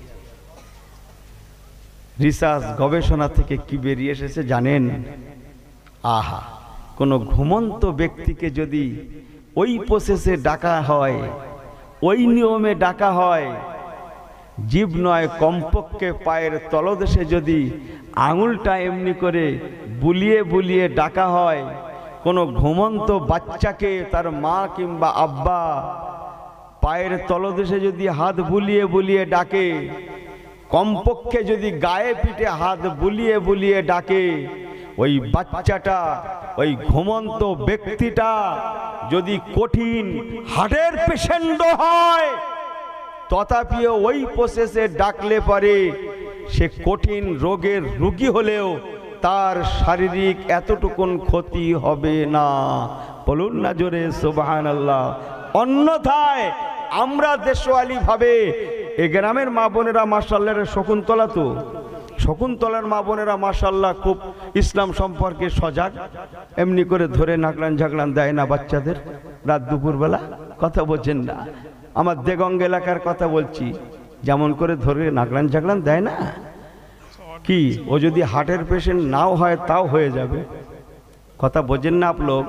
রিসার্চ গবেষণা থেকে কি বেরিয়ে এসেছে জানেন? আহা, কোনো ঘুমন্ত ব্যক্তিকে যদি ওই প্রসেসে ডাকা হয়, ওই নিয়মে ডাকা হয়, জীব নয় কমপক্ষে পায়ের তলদেশে যদি আঙুলটা এমনি করে বুলিয়ে বুলিয়ে ডাকা হয়, কোনো ঘুমন্ত বাচ্চাকে তার মা কিংবা আব্বা পায়ের তলদেশে যদি হাত বুলিয়ে বুলিয়ে ডাকে, কমপক্ষে যদি গায়ে পিঠে হাত বুলিয়ে বুলিয়ে ডাকে, ওই বাচ্চাটা, ওই ঘুমন্ত ব্যক্তিটা যদি কঠিন হার্টের পেশেন্ট হয়, তথাপিও ওই প্রসেসে ডাকলে পারে সে কঠিন রোগের রোগী হলেও তার শারীরিক এতটুকুন ক্ষতি হবে না। বলুন না জোরে সুবহানাল্লাহ। অন্যথায় আমরা দেশওয়ালি ভাবে এই গ্রামের মা বোনেরা মাশাআল্লাহ, শকুন্তলা তো শকুন্তলার মা বোনেরা মাশাআল্লাহ খুব ইসলাম সম্পর্কে সজাগ, এমনি করে ধরে নাকলান ঝাগলান দেয় না বাচ্চাদের রাত দুপুরবেলা। কথা বলছেন না? আমার দেগঙ্গ এলাকার কথা বলছি, যেমন করে ধরে নাকলান ঝাগলান দেয় না কি, ও যদি হার্টের পেশেন্ট নাও হয় তাও হয়ে যাবে। কথা বোঝেন না আপ লোক?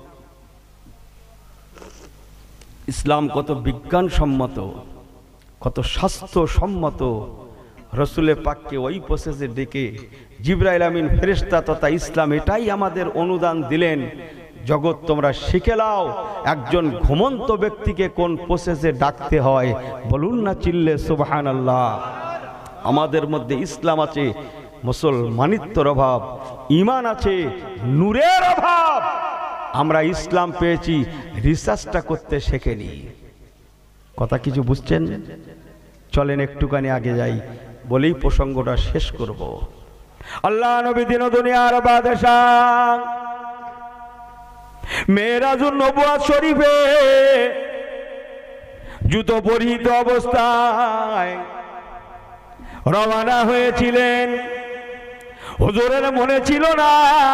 ইসলাম কত বিজ্ঞানসম্মত, কত স্বাস্থ্যসম্মত। রসুলে পাককে ওই প্রসেসে ডেকে জিবরাইল আমিন ফেরেশতা তথা ইসলাম এটাই আমাদের অনুদান দিলেন, জগৎ তোমরা শিখে নাও একজন ঘুমন্ত ব্যক্তিকে কোন প্রসেসে ডাকতে হয়। বলুন না চিল্লে সুবহানাল্লাহ। আমাদের মধ্যে ইসলাম আছে, মুসলমানিত্বর অভাব, ঈমান আছে, নূরের অভাব। আমরা ইসলাম পেয়েছি, রিসার্চটা করতে শেখেনি। কথা কিছু বুঝছেন? চলেন একটুখানি আগে যাই, বলেই প্রসঙ্গটা শেষ করব। আল্লাহ নবী দিন দুনিয়ার বাদশাহ মেরাজুন নবুয়ত শরীফে জুতো পরিহিত অবস্থায় রওনা হয়েছিলেন। হুজুরের মনে ছিল না,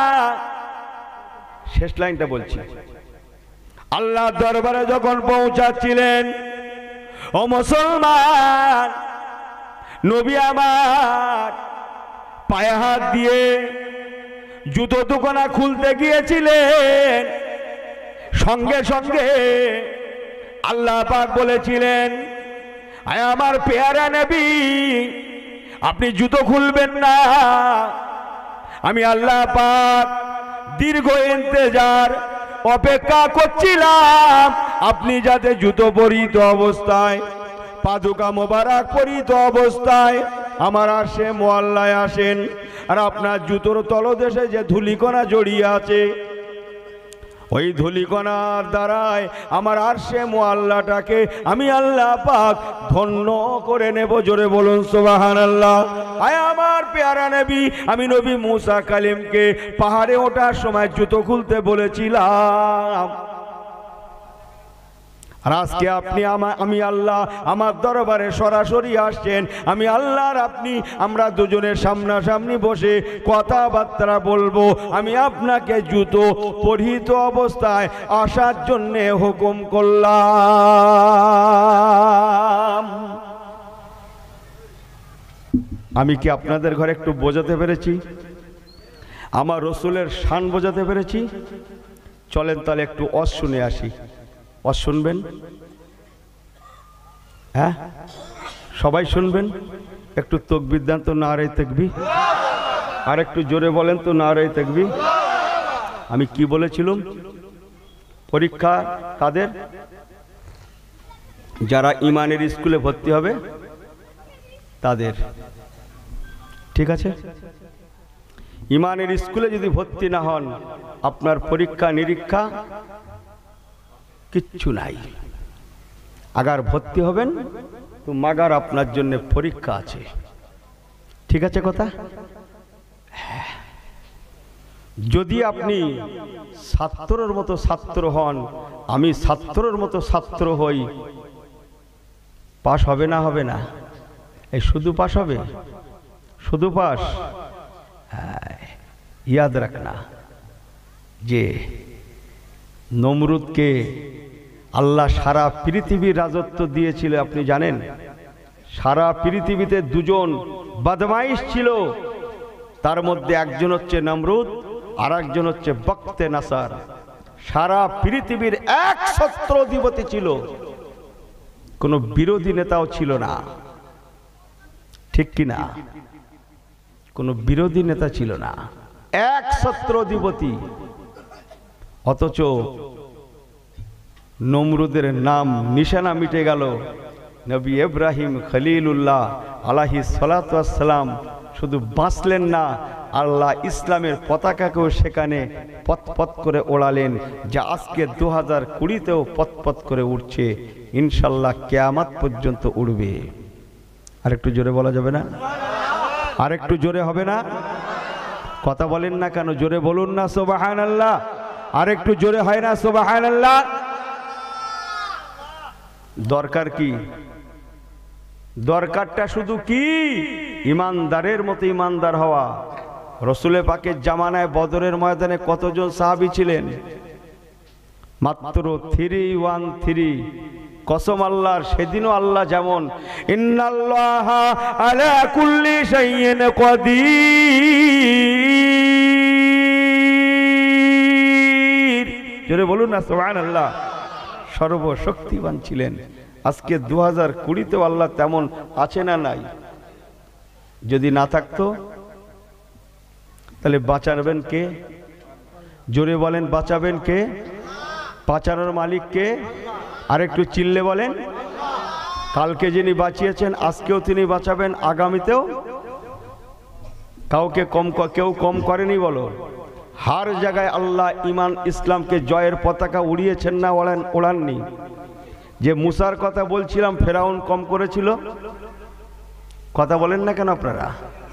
শেষ লাইনটা বলছি, আল্লাহ দরবারে যখন পৌঁছাচ্ছিলেন, ও মুসলমান, নবী আমার পায়ে হাত দিয়ে জুতো দুখানা খুলতে গিয়েছিলেন। সঙ্গে সঙ্গে আল্লাহ পাক বলেছিলেন, আয় আমার পেয়ারা নবী, আপনি জুতো খুলবেন না। আমি আল্লাহ পাক দীর্ঘ ইন্তেজার অপেক্ষা করছিলাম, আপনি যাতে জুতো পরিহিত অবস্থায়, পাদুকা মোবারক পরিহিত অবস্থায় আমার আরশে মুআল্লায় আসেন। আর আপনার জুতোর তলদেশে যে ধূলিকণা জড়িয়ে আছে, ওই ধূলিকণার দ্বারায় আমার আরশে মুআল্লাটাকে আমি আল্লাহ পাক ধন্য করে নেব। জোরে বলুন সুবহানাল্লাহ। আয় আমার পেয়ারা নবী, আমি নবী মুসা কালিমকে পাহাড়ে ওঠার সময় জুতো খুলতে বলেছিলাম। আর আজকে আপনি আমি আল্লাহ আমার দরবারে সরাসরি আসছেন, আমি আল্লাহর আপনি, আমরা দুজনের সামনাসামনি বসে কথাবার্তা বলবো। আমি আপনাকে জুতো পরিহিত অবস্থায় আসার জন্য হুকুম করলাম। আমি কি আপনাদের ঘরে একটু বোঝাতে পেরেছি? আমার রসুলের শান বোঝাতে পেরেছি? চলেন তাহলে একটু ওয়াজ শুনে আসি। ওয়াজ শুনবেন? হ্যাঁ, সবাই শুনবেন? একটু তাকবীর দেন তো, নারে তাকবীর। আর একটু জোরে বলেন তো, নারে তাকবীর। আমি কি বলেছিলাম? পরীক্ষা কাদের? যারা ইমানের স্কুলে ভর্তি হবে তাদের। ঠিক আছে? ইমানের স্কুলে যদি ভর্তি না হন, আপনার পরীক্ষা নিরীক্ষা কিচ্ছু নাই। আগার ভর্তি হবেন তো মাগার আপনার জন্য পরীক্ষা আছে। ঠিক আছে কথা? যদি আপনি ছাত্রর মতো ছাত্র হন, আমি ছাত্রর মতো ছাত্র হই, পাশ হবে না? হবে না? এই শুধু পাশ হবে? শুধু পাশ? ইয়াদ রাখনা যে নমরুদকে আল্লাহ সারা পৃথিবীর রাজত্ব দিয়েছিল, আপনি জানেন? সারা পৃথিবীতে দুজন বদমাইশ ছিল, তার মধ্যে একজন হচ্ছে নমরুদ আর একজন হচ্ছে বক্তে নাসার। সারা পৃথিবীর এক ছত্র অধিপতি ছিল, কোনো বিরোধী নেতাও ছিল না। ঠিক কিনা? কোনো বিরোধী নেতা ছিল না, এক ছত্র অধিপতি। অথচ নমরুদের নাম নিশানা মিটে গেল। নবী ইব্রাহিম খলিলুল্লাহ আলাইহিস সালাতু ওয়াস সালাম শুধু বাঁচলেন না, আল্লাহ ইসলামের পতাকাকেও সেখানে পথ করে ওড়ালেন, যা আজকে 2020-তেও পথ করে উঠছে, ইনশাল্লাহ কিয়ামত পর্যন্ত উড়বে। আরেকটু জোরে বলা যাবে না? আরেকটু জোরে হবে না? কথা বলেন না কেন? জোরে বলুন না সুবহানাল্লাহ। আরেকটু জোরে হয় না সুবহানাল্লাহ? দরকার কি? দরকারটা শুধু কি? ইমানদারের মতো ইমানদার হওয়া। রসুলে পাকের জামানায় বদরের ময়দানে কতজন সাহাবী ছিলেন? মাত্র 313। কসম আল্লাহর, সেদিনও আল্লাহ যেমন ইন্নাল্লাহা আলা কুল্লি শাইইন কাদির, জোরে বলুন না সুবহানাল্লাহ, সর্বশক্তিমান ছিলেন। আজকে 2020-তেও আল্লাহ তেমন আছে না নাই? যদি না থাকতো তাহলে বাঁচাবেন কে? জোরে বলেন, বাঁচাবেন কে? বাঁচানোর মালিক কে? আরেকটু চিল্লে বলেন। কালকে যিনি বাঁচিয়েছেন আজকেও তিনি বাঁচাবেন, আগামীতেও। কেউ কম করেনি বলো? হার জায়গায় আল্লাহ ইমান ইসলামকে জয়ের পতাকা উড়িয়েছেন না ওড়াননি? যে মুসার কথা বলছিলাম, ফেরাউন কম করেছিল? কথা বলেন না কেন আপনারা?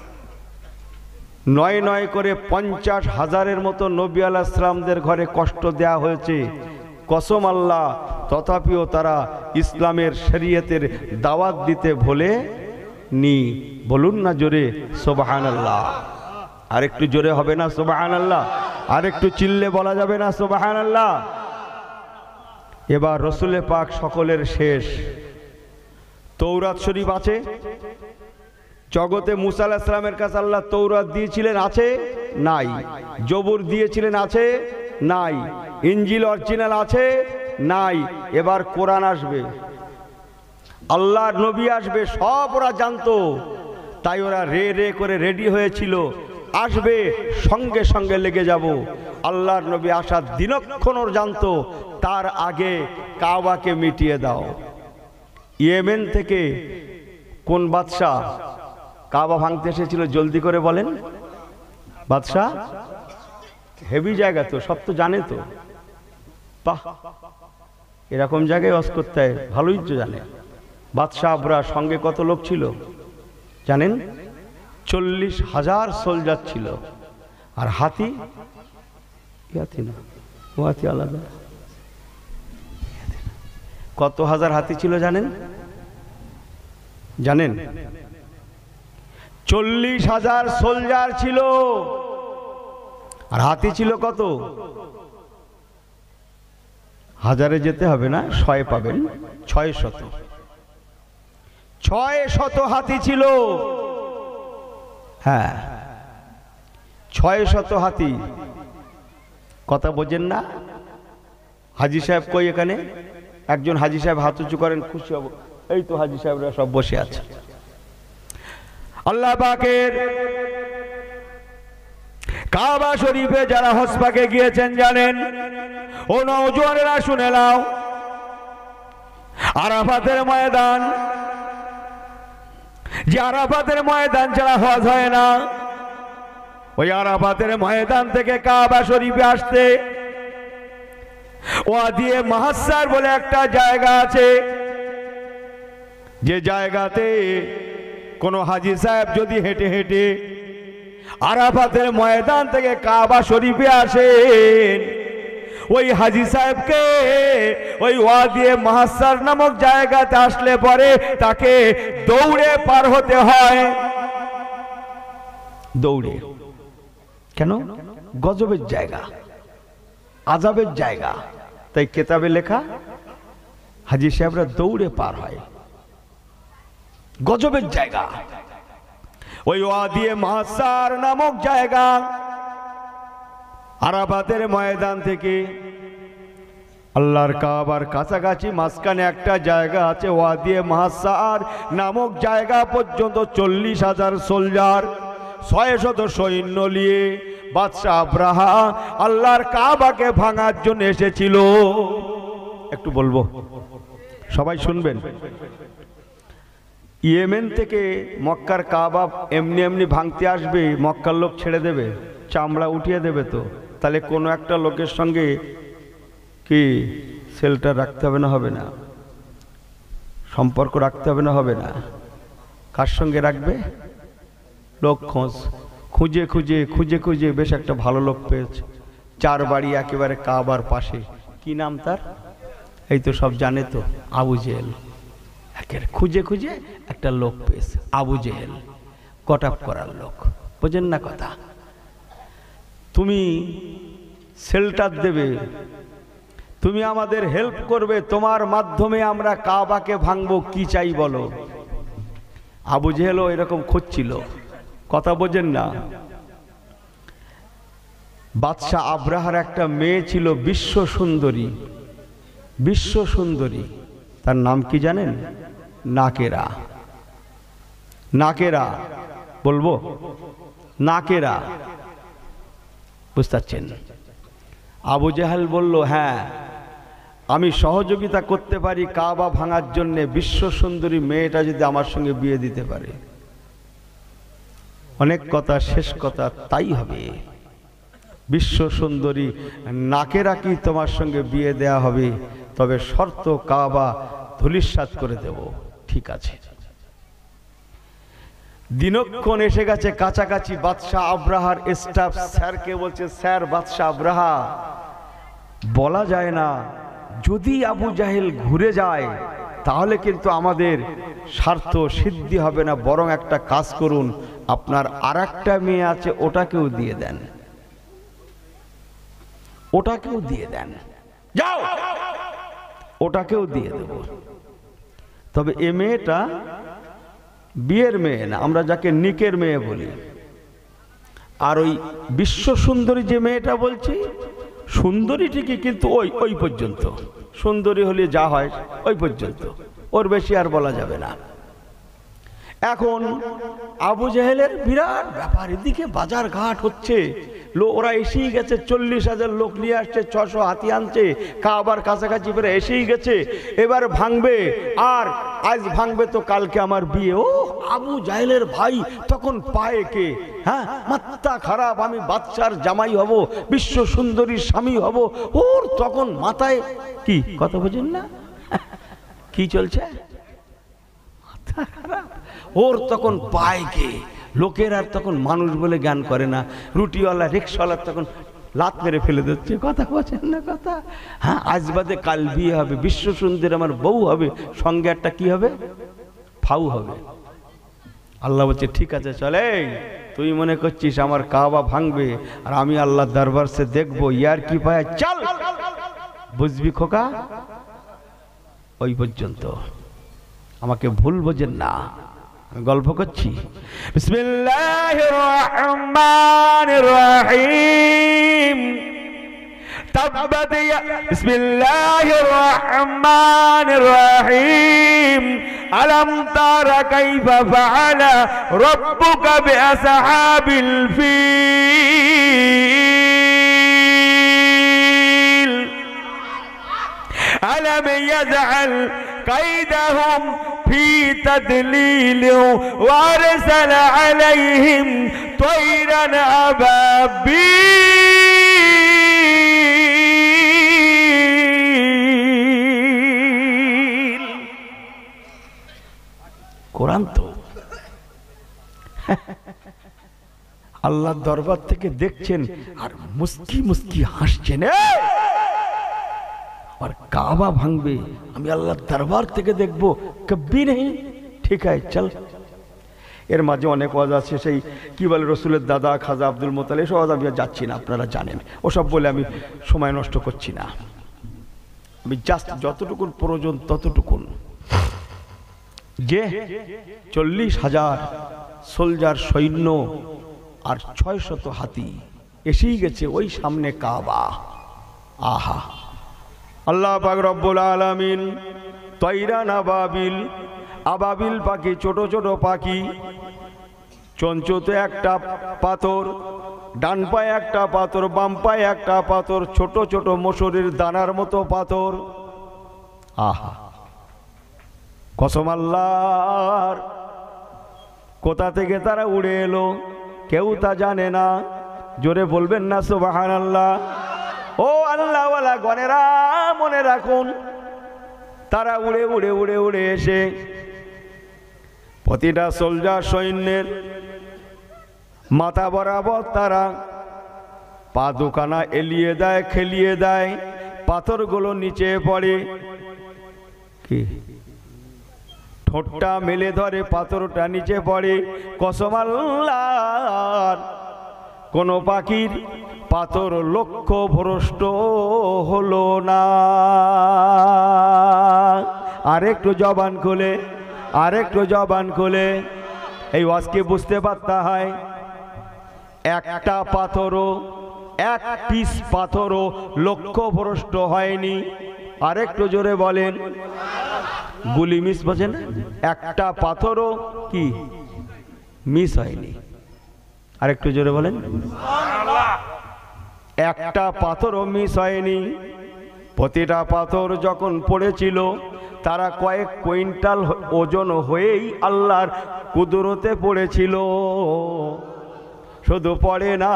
9 করে 50,000-এর মতো নবী আলাইহিস সালামদের ঘরে কষ্ট দেয়া হয়েছে, কসম আল্লাহ, তথাপিও তারা ইসলামের শরীয়তের দাওয়াত দিতে ভোলে নি। বলুন না জোরে সুবহানাল্লাহ। আরেকটু জোরে হবে না সুবহানাল্লাহ? আরেকটু চিল্লে বলা যাবে না সুবহানাল্লাহ? এবার রসুলে পাক সকলের শেষ। তৌরাত শরীফ আছে জগতে, মুসা আলাইহিস সালামের কাছে আল্লাহ তৌরাত দিয়েছিলেন, আছে নাই? জবুর দিয়েছিলেন, আছে নাই? ইনজিল অরিজিনাল আছে নাই? এবার কোরআন আসবে, আল্লাহর নবী আসবে, সব ওরা জানতো, তাই ওরা রে করে রেডি হয়েছিল, আসবে সঙ্গে সঙ্গে লেগে যাব। আল্লাহর নবী আসার দিনক্ষণ ওর জানতো, তার আগে কাবাকে মিটিয়ে দাও। ইয়েমেন থেকে কোন বাদশাহ কাবা ভাঙতে এসেছিল জলদি করে বলেন? বাদশাহ, হেভি জায়গা তো, সব তো জানে তো। বাহ, এরকম জায়গায় ওয়াজ করতে হয়, ভালোই তো জানে। বাদশাহ আবরার সঙ্গে কত লোক ছিল জানেন? 40,000 সোলজার ছিল। আর হাতি, না ও হাতি আলাদা, কত হাজার হাতি ছিল জানেন? জানেন? 40,000 সোলজার ছিল, আর হাতি ছিল কত? হাজারে যেতে হবে না, 100 পাবেন, 600 হাতি ছিল। হ্যাঁ, 600 হাতি। কথা বোঝেন না? হাজি সাহেব কই এখানে? একজন হাজি সাহেব হাত উঁচু করেন, খুশি হব। এই তো হাজি সাহেবরা সব বসে আছে। আল্লাহ পাকের কাবা শরীফে যারা হজ পাকে গিয়েছেন জানেন, ও নওজোয়ানেরা শুনে নাও, আরাফাতের ময়দান, যে আরাফাতের ময়দান ছাড়া হজ হয় না, ওই আরাফাতের ময়দান থেকে কাবা শরীফে আসতে ওয়াদি মুহাসসার বলে একটা জায়গা আছে, যে জায়গাতে কোন হাজি সাহেব যদি হেঁটে হেঁটে আরাফাতের ময়দান থেকে কাবা শরীফে আসেন, ওই হাজি সাহেবকে ওই ওয়াদি মুহাসসার নামক জায়গাতে আসলে পরে তাকে দৌড়ে পার হতে হয়। দৌড়ে কেন? গজবের জায়গা, আযাবের জায়গা, তাই কিতাবে লেখা হাজি সাহেবরা দৌড়ে পার হয়। গজবের জায়গা ওই ওয়াদি মুহাসসার নামক জায়গা। আরাফাতের ময়দান থেকে আল্লাহর কাবার কাছাকাছি মাঝখানে একটা জায়গা আছে, ওয়াদি মুহাসসার নামক জায়গা পর্যন্ত 40,000 সোলজার, 600 সৈন্য নিয়ে বাদশাহ আব্রাহা আল্লাহর কাবাকে ভাঙার জন্য এসেছিল। একটু বলবো, সবাই শুনবেন। ইয়েমেন থেকে মক্কার কাবা এমনি এমনি ভাঙতে আসবে, মক্কার লোক ছেড়ে দেবে, চামড়া উঠিয়ে দেবে? তো তাহলে কোনো একটা লোকের সঙ্গে কি শেল্টার রাখতে হবে না? হবে না? সম্পর্ক রাখতে হবে না? হবে না? কার সঙ্গে রাখবে? লোক খুঁজে খুঁজে খুঁজে খুঁজে বেশ একটা ভালো লোক পেয়েছে, 4 বাড়ি একেবারে কাবার পাশে। কি নাম তার? এই তো সব জানে তো, আবু জেহেল। খুঁজে খুঁজে একটা লোক পেয়েছে, আবু জেহেল, কটাপ করার লোক। বোঝেন না কথা? তুমি শেল্টার দেবে, তুমি আমাদের হেল্প করবে, তোমার মাধ্যমে আমরা কাবাকে ভাঙবো, কি চাই বলো? আবু জেহেলও এরকম খুঁজছিল। কথা বোঝেন না? বাদশাহ আব্রাহার একটা মেয়ে ছিল বিশ্ব সুন্দরী, বিশ্ব সুন্দরী। তার নাম কি জানেন? নাকেরা। নাকেরা বলবো? নাকেরা, বুঝতে পারছেন? আবু জেহেল বলল, হ্যাঁ আমি সহযোগিতা করতে পারি কাবা ভাঙার জন্য, বিশ্ব সুন্দরী মেয়েটা যদি আমার সঙ্গে বিয়ে দিতে পারে। অনেক কথা, শেষ কথা তাই হবে। বিশ্ব সুন্দরী নাকেরা কি তোমার সঙ্গে বিয়ে দেয়া হবে, তবে শর্ত কাবা ধূলিসাৎ করে দেব। ঠিক আছে। দিনক্ষণ এসে গেছে কাছাকাছি। বাদশাহ আব্রাহার স্টাফ স্যারকে বলছে, স্যার বাদশাহ আব্রাহা, বলা যায় না, যদি আবু জাহেল ঘুরে যায় তাহলে কিন্তু আমাদের স্বার্থ সিদ্ধি হবে না, বরং একটা কাজ করুন, আপনার আরেকটা মেয়ে আছে ওটাকেও দিয়ে দেন, ওটাকেও দিয়ে দেন, যাও ওটাকেও দিয়ে দেব। তবে এ মেয়েটা বিয়ের মেয়ে না, আমরা যাকে নিকের মেয়ে বলি। আর ওই বিশ্ব সুন্দরী যে মেয়েটা বলছি, সুন্দরী ঠিকই, কিন্তু ওই পর্যন্ত, সুন্দরী হলে যা হয় ওই পর্যন্ত, ওর বেশি আর বলা যাবে না। এখন আবু জেহেলের বিরাট ব্যাপার, এদিকে বাজার ঘাট হচ্ছে, ওরা এসেই গেছে, 40,000 লোক নিয়ে আসছে, 600 হাতি আনছে, কাবার কাছাকাছি করে এসেই গেছে। এবার ভাঙবে, আর আজ ভাঙবে তো কালকে আমার বিয়ে। ও আবু জাহেলের ভাই তখন পায়ে কে, হ্যাঁ মাথা খারাপ, আমি বাদশার জামাই হব, বিশ্ব সুন্দরীর স্বামী হব, ওর তখন মাথায় কি কথা বোঝেন না কি চলছে, মাথা খারাপ। ওর তখন পায় কে, লোকের আর তখন মানুষ বলে জ্ঞান করে না, রুটিওয়ালা রিক্সাওয়ালার তখন লাত মেরে ফেলে দিচ্ছে। কথা বলছেন না কথা? হ্যাঁ, আজ বাদে কাল বিয়ে হবে, বিশ্ব সুন্দর আমার বউ হবে, সঙ্গে একটা কি হবে, ফাউ হবে। আল্লাহ বলছে ঠিক আছে চলে, তুই মনে করছিস আমার কাবা ভাঙবে আর আমি আল্লাহ দরবার সে দেখবো, ইয়ার কি পায়, চল বুঝবি খোকা। ওই পর্যন্ত, আমাকে ভুল বোঝেন না, আমি গল্প করছি। বিসমিল্লাহির রহমানির রহিম। তাব্বাত বিসমিল্লাহির রহমানির রহিম। আলাম তারা কাইফা ফাআলা রাব্বুকা বিআসহাবিল ফিল। আলাম ইয়াজআল কাইদাহুম في تدليل وارسل عليهم طيرا أبابيل। কোরআন তো আল্লাহর দরবার থেকে দেখছেন আর মুস্কি মুস্কি হাসছেন, और काबा भांगबे, আমি আল্লাহর দরবার থেকে দেখবো, কবি নেই। ঠিক আছে চল। এর মাঝে অনেক ওয়াজ আছে, সেই কি বলে রসুলের দাদা খাজা আব্দুল মোতালেব, এসব ওয়াজ আমি যাচ্ছি না, আপনারা জানেন, ওসব বলে আমি সময় নষ্ট করছি না। আমি জাস্ট যতটুকুন প্রয়োজন ততটুকুন, যে 40,000 সোলজার সৈন্য আর 600 হাতি এসেই গেছে, ওই সামনে কাবা। আহা, আল্লাহ পাক রব্বুল আলামিন তৈরান আবাবিল, আবাবিল পাখি, ছোট ছোট পাখি, চঞ্চুতে একটা পাথর, ডান পায়ে একটা পাথর, বাম পায়ে একটা পাথর, ছোট ছোট মসুরির দানার মতো পাথর। আহা, কসম আল্লাহর, কোথা থেকে তারা উড়ে এলো কেউ তা জানে না। জোরে বলবেন না সুবহানাল্লাহ। ও আল্লাহওয়ালা গণেরা, মনে রাখুন, তারা উড়ে উড়ে উড়ে উড়ে এসে প্রতিটা সোলজার সৈন্যের মাথা বরাবর তারা পা দুখানা এলিয়ে দেয়, খেলিয়ে দেয়, পাথরগুলো নিচে পড়ে। কি ঠোঁটটা মেলে ধরে, পাথরটা নিচে পড়ে। কসম আল্লাহর, কোন পাখির পাথর লক্ষ্য ভ্রষ্ট হলো না। আরেকটু জবান খুলে, আরেকটু জবান খুলে এই ওয়াজকে বুঝতে পারতে হয়। একটা পাথরও, এক পিস পাথরও লক্ষ্য ভ্রষ্ট হয়নি। আরেকটু জোরে বলেন, গুলি মিস বোঝেন, একটা পাথরও কি মিস হয়নি। আরেকটু জোরে বলেন, একটা পাথরও মিস হয়নি। প্রতিটা পাথর যখন পড়েছিল তারা কয়েক কুইন্টাল ওজন হয়েই আল্লাহর কুদরতে পড়েছিল। শুধু পড়ে না,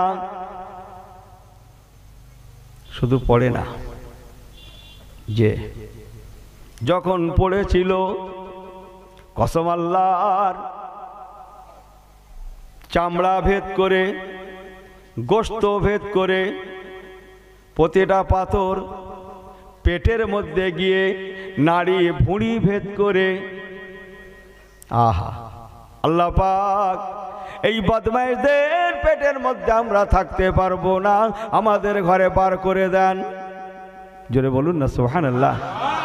শুধু পড়ে না, যে যখন পড়েছিল কসম আল্লাহর, চামড়া ভেদ করে, গোশত ভেদ করে, প্রতিটা পাথর পেটের মধ্যে গিয়ে নাড়ি ভুঁড়ি ভেদ করে। আহা, আল্লাহ পাক এই বদমাইশদের পেটের মধ্যে আমরা থাকতে পারবো না, আমাদের ঘরে পার করে দেন। জোরে বলুন না সুবহানাল্লাহ।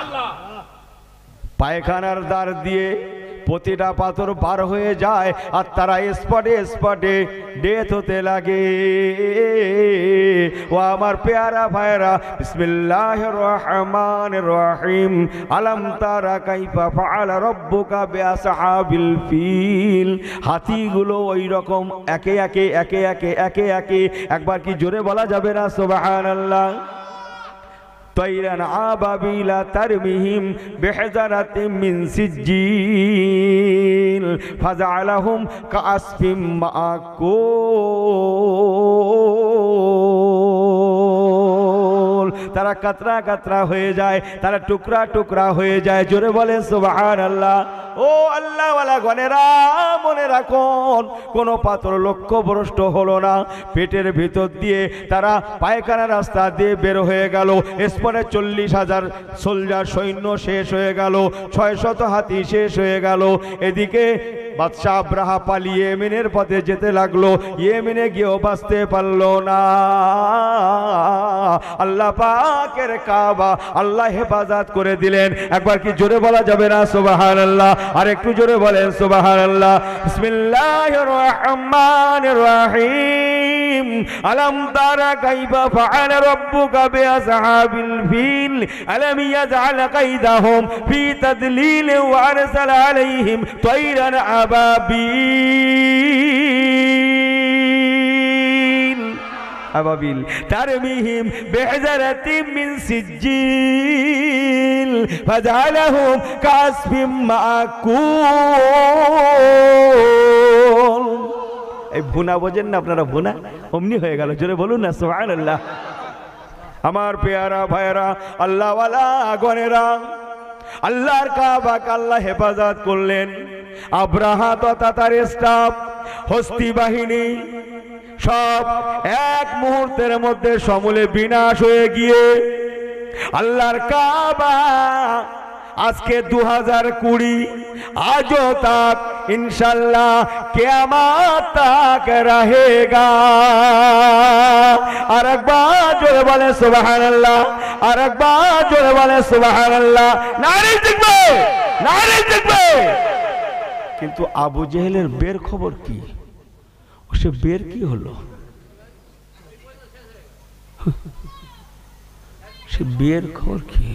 পায়খানার দ্বার দিয়ে প্রতিটা পাথর পার হয়ে যায় আর তারা স্পটে স্পটে ডেথ হতে লাগে। ও আমার পেয়ারা ভাইরা, বিসমিল্লাহির রহমানির রহিম। আলাম তারা কাইফা ফাআলা রাব্বুকা বিআসহাবিল ফিল। হাতিগুলো ওই রকম একে একে একে একে একে একে, একবার কি জোরে বলা যাবে না সুবহানাল্লাহ? তৈরান আবাবিলা তারমিহিম বিহিজারাতিম মিন সিজ্জিল ফাজআলাহুম কাআসফিম মাকুল। তারা কাতরা কাতরা হয়ে যায়, তারা টুকরা টুকরা হয়ে যায়। জোরে বলেন সুবহানাল্লাহ। ও আল্লাহওয়ালা গণেরা, মনে রাখুন, কোনো পাথর লক্ষ্য ভ্রষ্ট হলো না। পেটের ভিতর দিয়ে তারা পায়খানা রাস্তা দিয়ে বের হয়ে গেল। স্পটে 40,000 সোলজার সৈন্য শেষ হয়ে গেল, 600 হাতি শেষ হয়ে গেল। এদিকে বাদশাহ আব্রাহা পালিয়ে ইয়েমেনের পথে যেতে লাগলো, ইয়েমেনে গিয়েও বাঁচতে পারলো না। আল্লাহ পাকের কাবা আল্লাহ হেফাজত করে দিলেন। একবার কি জোরে বলা যাবে না সুবহানাল্লাহ? আর একটু জোরে বলেন সুবহানাল্লাহ। বিসমিল্লাহির রহমানির রহিম। আলাম তারা কাইফা ফাআলা রাব্বুকা বিআসহাবিল ফিল আলাম ইয়াজআল কাইদাহুম ফি তাদলিল ওয়া আরসালা আলাইহিম তায়রান আবাবিল আবাবিল তারমিহিম বিহিজারাতিম মিন সিজ্জিল ফাজআলাহুম কাসফিম মাকুল। এই ভুনা বোঝেন না আপনারা? ভুনা অমনি হয়ে গেল। জোরে বলুন না সুবহানাল্লাহ। আমার পেয়ারা ভাইরা, আল্লাহওয়ালা গণেরা, আল্লাহর কাবাকে আল্লাহ হেফাজত করলেন। আব্রাহা তথা তার স্টাফ, হস্তি বাহিনী সব এক মুহূর্তের মধ্যে সমূলে বিনাশ হয়ে গিয়ে আল্লাহর কাবা আজকে 2020 আজও তাক इंशाल्लाह क़यामत तक रहेगा। और एक बार जोरे बोले सुभान अल्लाह, और एक बार जोरे बोले सुभान अल्लाह। नारे जिगबे, नारे जिगबे। किन्तु आबू जेहेलेर बेर खबर की? उसे बेर की हलो? से बेर खबर की?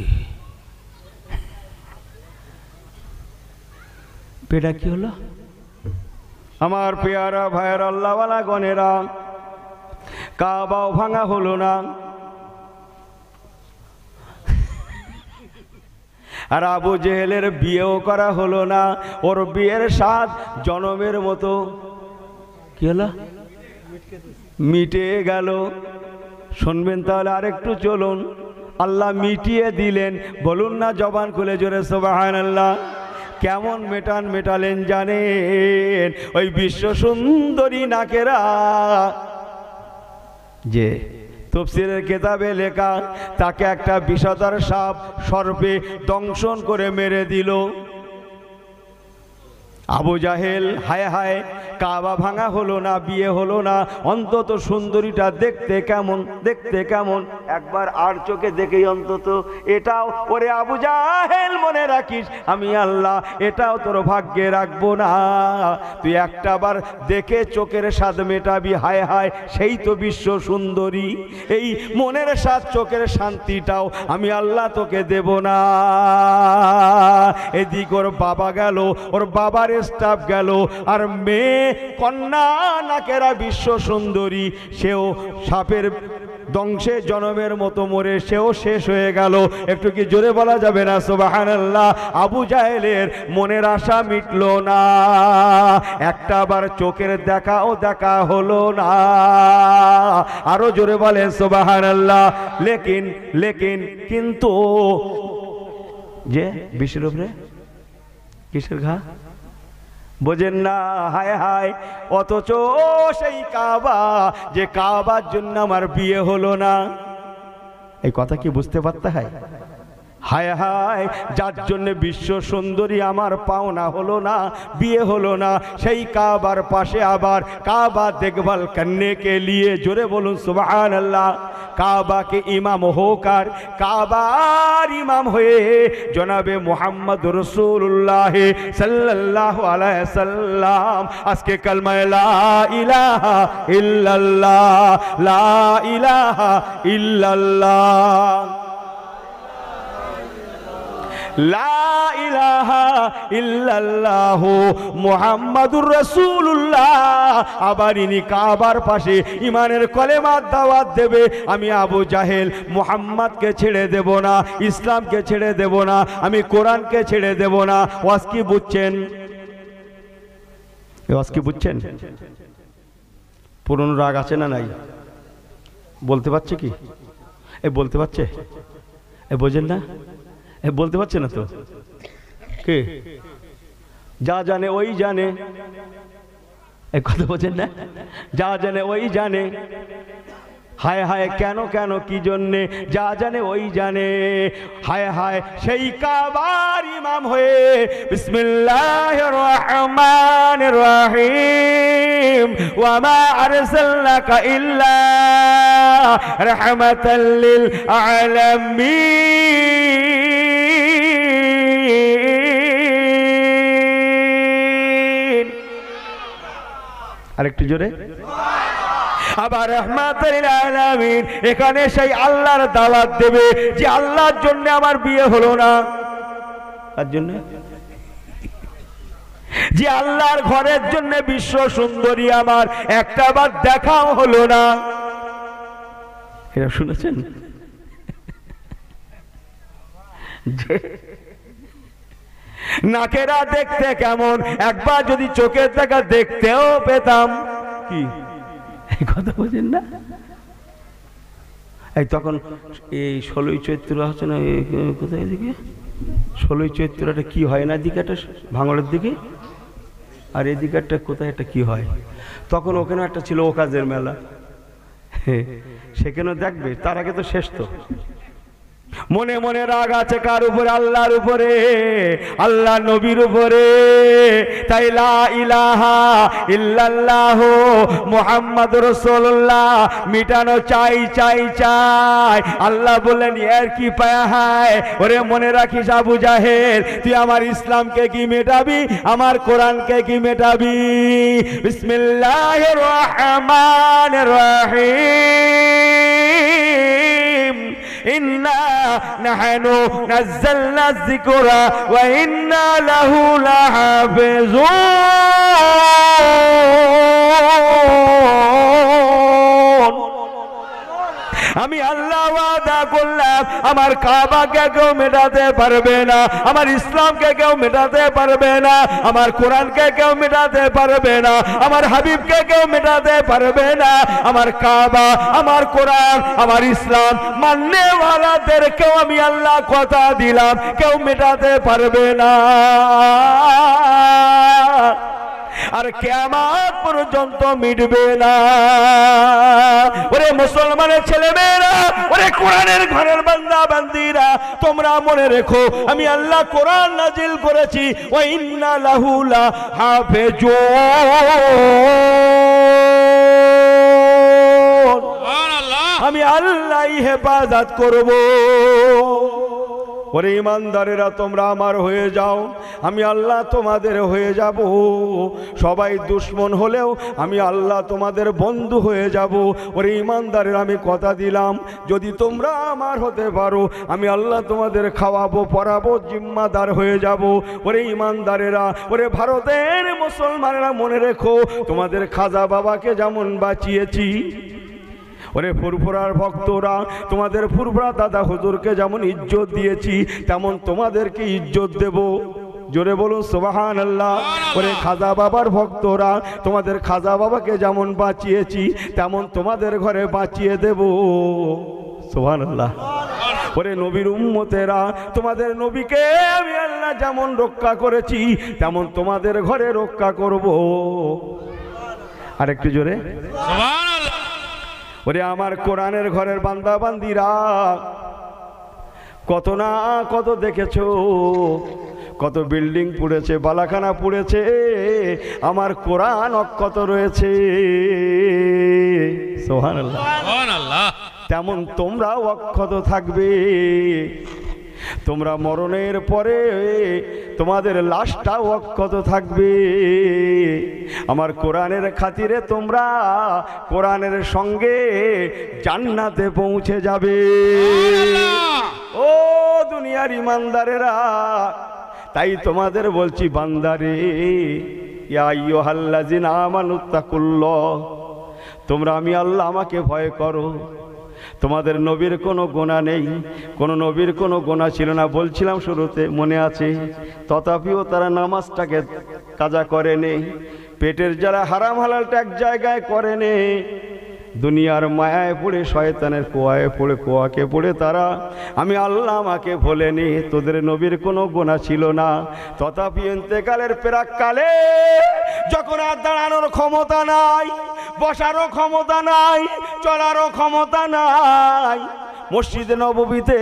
बेटा की हलो? আমার পেয়ারা ভাইয়ের আল্লাহওয়ালা গণেরা, কাবাও ভাঙা হলো না। আর আবু জেহেলের বিয়েও করা হলো না, ওর বিয়ের স্বাদ জনমের মতো কি হলো, মিটে গেল। শুনবেন তাহলে আরেকটু চলুন, আল্লাহ মিটিয়ে দিলেন। বলুন না জবান খুলে জোরে সুবহানাল্লাহ। কেমন মেটালেন জানেন? ওই বিশ্ব সুন্দরী নাকেরা, যে তাফসীরের কিতাবে লেখা, তাকে একটা বিষধর সাপ সর্পে দংশন করে মেরে দিল। আবু জাহেল হায় হায়, কাবা ভাঙা হলো না, বিয়ে হলো না, অন্তত সুন্দরীটা দেখতে কেমন, দেখতে কেমন, একবার আর চোখে দেখেই অন্তত এটাও। ওরে আবু জাহেল মনে রাখিস, আমি আল্লাহ এটাও তোর ভাগ্যে রাখবো না। তুই একটা বার দেখে চোখের স্বাদ মেটাবি, হায় হায় সেই তো বিশ্ব সুন্দরী। এই মনের স্বাদ, চোখের শান্তিটাও আমি আল্লাহ তোকে দেব না। এদিক ওর বাবা গেল, ওর বাবার স্টাফ গেল, আর মেয়ে কন্যা নাকেরা বিশ্ব সুন্দরী, সেও সাপের দংশে জনমের মতো মরে সেও শেষ হয়ে গেল। একটু কি জোরে বলা যাবে না সুবহানাল্লাহ? আবু জাহেলের মনের আশা মিটলো না, একটা বার চোখের দেখা হলো না। আরো জোরে বলেন সুবহানাল্লাহ। লেকিন কিন্তু যে বিশ্বের উপরে কিসের ঘা বোঝেন না, হায় হায়। অথচ সেই কাবা, যে কাবার জন্য আমার বিয়ে হলো না, এই কথা কি বুঝতে পারতে হয়? হায় হায়, যার জন্য বিশ্ব সুন্দরী আমার পাওনা হলো না, বিয়ে হলো না, সেই কাবার পাশে আবার কাবা দেখভাল করনে কে লিয়ে, জোরে বলুন সুবহানাল্লাহ, কাবা के इमाम होकर, काबार इमाम हुए जनाबे मोहम्मद रसूलुल्लाह सल्लल्लाहु अलैहि वसल्लम। आज के कलमा ला इलाहा इल्लल्लाह, ला इलाहा इल्लल्लाह, লা ইলাহা ইল্লাল্লাহু মুহাম্মাদুর রাসূলুল্লাহ। আবার ইনি কাবার পাশে ইমানের কলেমার দাওয়াত দেবে। আমি আবু জাহেল মুহাম্মাদকে ছেড়ে দেব না, ইসলামকে ছেড়ে দেব না, আমি কোরআনকে ছেড়ে দেব না। ওয়াজ কি বুঝছেন? ওয়াজ কি বুঝছেন? পুরনো রাগ আছে না নাই? বলতে পারছে কি? বলতে পারছে? বোঝেন না? বলতে পারছে না তো? কে যা জানে ওই জানে, এই কথা বোঝেন না? যা জানে ওই জানে। হায় হায়, কেন কেন কি জন্যে, যা জানে ওই জানে। হায় হায়, সেই কাবার ইমাম হয়ে বিসমিল্লাহির রহমানির রহিম, ওয়া মা আরসালনাকা ইল্লা রাহমাতাল লিল আলামিন। আরেকটু জোরে। আবার রাহমাতুল আলামিন, এখানে সেই আল্লাহর দাওয়াত দেবে যে আল্লাহর জন্য আমার বিয়ে হলো না, তার জন্য যে আল্লাহর ঘরের জন্য বিশ্ব সুন্দরী আমার একটা বার দেখাও হলো না। এটা শুনেছেন? নাকেরা দেখতে কেমন, একবার যদি চোখের দেখা দেখতেও পেতাম। কি এই কথা বোঝেন না? এই তখন এই 16ই চৈত্র আছে না, কোথায় এদিকে 16ই চৈত্রটা কি হয় না, দিকে একটা ভাঙড়ের দিকে, আর এদিকে একটা কোথায় একটা কি হয়, তখন ওখানে একটা ছিল ওকাজের মেলা, সেখানেও দেখবে। তার আগে তো শেষ। তো মনে মনে রাগ আছে কার উপরে? আল্লাহর উপরে, আল্লাহ নবীর উপরে। তাই লা ইলাহা ইল্লাল্লাহ মুহাম্মাদুর রাসূলুল্লাহ মিটানো চাই চাই চাই। আল্লাহ বললেন এর কি পায়া হয়? ওরে মনে রাখিস আবু জাহেল, তুই আমার ইসলামকে কি মেটাবি, আমার কোরআনকে কি মেটাবি? বিসমিল্লাহির রহমানির রহিম, ইন্না নাহনু নাযালনা যিকরা ওয়া ইন্না লাহু লাহাফিজুন। আমি আল্লাহ ওয়াদা করলাম আমার কাবাকে কেউ মেটাতে পারবে না, আমার ইসলামকে কেউ মেটাতে পারবে না, আমার কোরআনকে কেউ মেটাতে পারবে না, আমার হাবিবকে কেউ মেটাতে পারবে না। আমার কাবা, আমার কোরআন, আমার ইসলাম মাননেওয়ালাদেরকেও আমি আল্লাহ কথা দিলাম কেউ মেটাতে পারবে না। আর কিয়ামত পর্যন্ত মিটবে না। ওরে মুসলমানের ছেলেমেয়েরা, ওরে কোরআনের ঘরের বান্দা বান্দিরা, তোমরা মনে রেখো আমি আল্লাহ কোরআন নাজিল করেছি, ওয়া ইন্না লাহু লাহাফিজুন, আমি আল্লাহই হেফাজত করব। ওরে ইমানদারেরা তোমরা আমার হয়ে যাও, আমি আল্লাহ তোমাদের হয়ে যাব। সবাই দুশ্মন হলেও আমি আল্লাহ তোমাদের বন্ধু হয়ে যাব। ওরে ইমানদারেরা আমি কথা দিলাম যদি তোমরা আমার হতে পারো আমি আল্লাহ তোমাদের খাওয়াবো পরাবো, জিম্মাদার হয়ে যাব। ওরে ইমানদারেরা, ওরে ভারতের মুসলমানেরা মনে রেখো তোমাদের খাজা বাবাকে যেমন বাঁচিয়েছি, ওরে ফুরফুরার ভক্তরা তোমাদের ফুরফুরা দাদা হুজুরকে যেমন ইজ্জত দিয়েছি তেমন তোমাদেরকে ইজ্জত দেব। জোরে বলুন সুবহানাল্লাহ। ওরে খাজা বাবার ভক্তরা তোমাদের খাজা বাবাকে যেমন বাঁচিয়েছি তেমন তোমাদের ঘরে বাঁচিয়ে দেব। সুবহানাল্লাহ। ওরে নবীর উম্মতেরা তোমাদের নবীকে আমি আল্লাহ যেমন রক্ষা করেছি তেমন তোমাদের ঘরে রক্ষা করব। আরেকটু জোরে সুবহানাল্লাহ। ওরে আমার কোরআনের ঘরের বান্দা বান্দিরা কত না কত দেখেছো, কত বিল্ডিং পুড়েছে, বালাখানা পুড়েছে, আমার কোরআন অক্ষত রয়েছে। সুবহানাল্লাহ সুবহানাল্লাহ। তেমন তোমরাও অক্ষত থাকবে। তোমরা মরণের পরে তোমাদের লাশটাও অক্ষত থাকবে। আমার কোরআনের খাতিরে তোমরা কোরআনের সঙ্গে জান্নাতে পৌঁছে যাবে। ও দুনিয়ার ইমানদারেরা, তাই তোমাদের বলছি বান্দারে, ইয়া আইয়ুহাল্লাযিনা আমানুত্তাকুল্লাহ, তোমরা আমি আল্লাহ আমাকে ভয় করো। তোমাদের নবীর কোনো গুনাহ নেই, কোনো নবীর কোনো গুনাহ ছিল না বলছিলাম শুরুতে, মনে আছে? তথাপিও তারা নামাজটাকে কাজা করেনি, পেটের যারা হারাম হালালটা এক জায়গায় করেনি, দুনিয়ার মায়ায় পড়ে শয়তানের কুয়ায় পড়ে কুয়াকে পড়ে তারা আমি আল্লাহ আমাকে ভোলেনি। তোদের নবীর কোনো গুনাহ ছিল না, তথাপি ইন্তেকালের প্রাক্কালে যখন আর দাঁড়ানোর ক্ষমতা নাই, বসারও ক্ষমতা নাই, চলারও ক্ষমতা নাই, মসজিদে নববীতে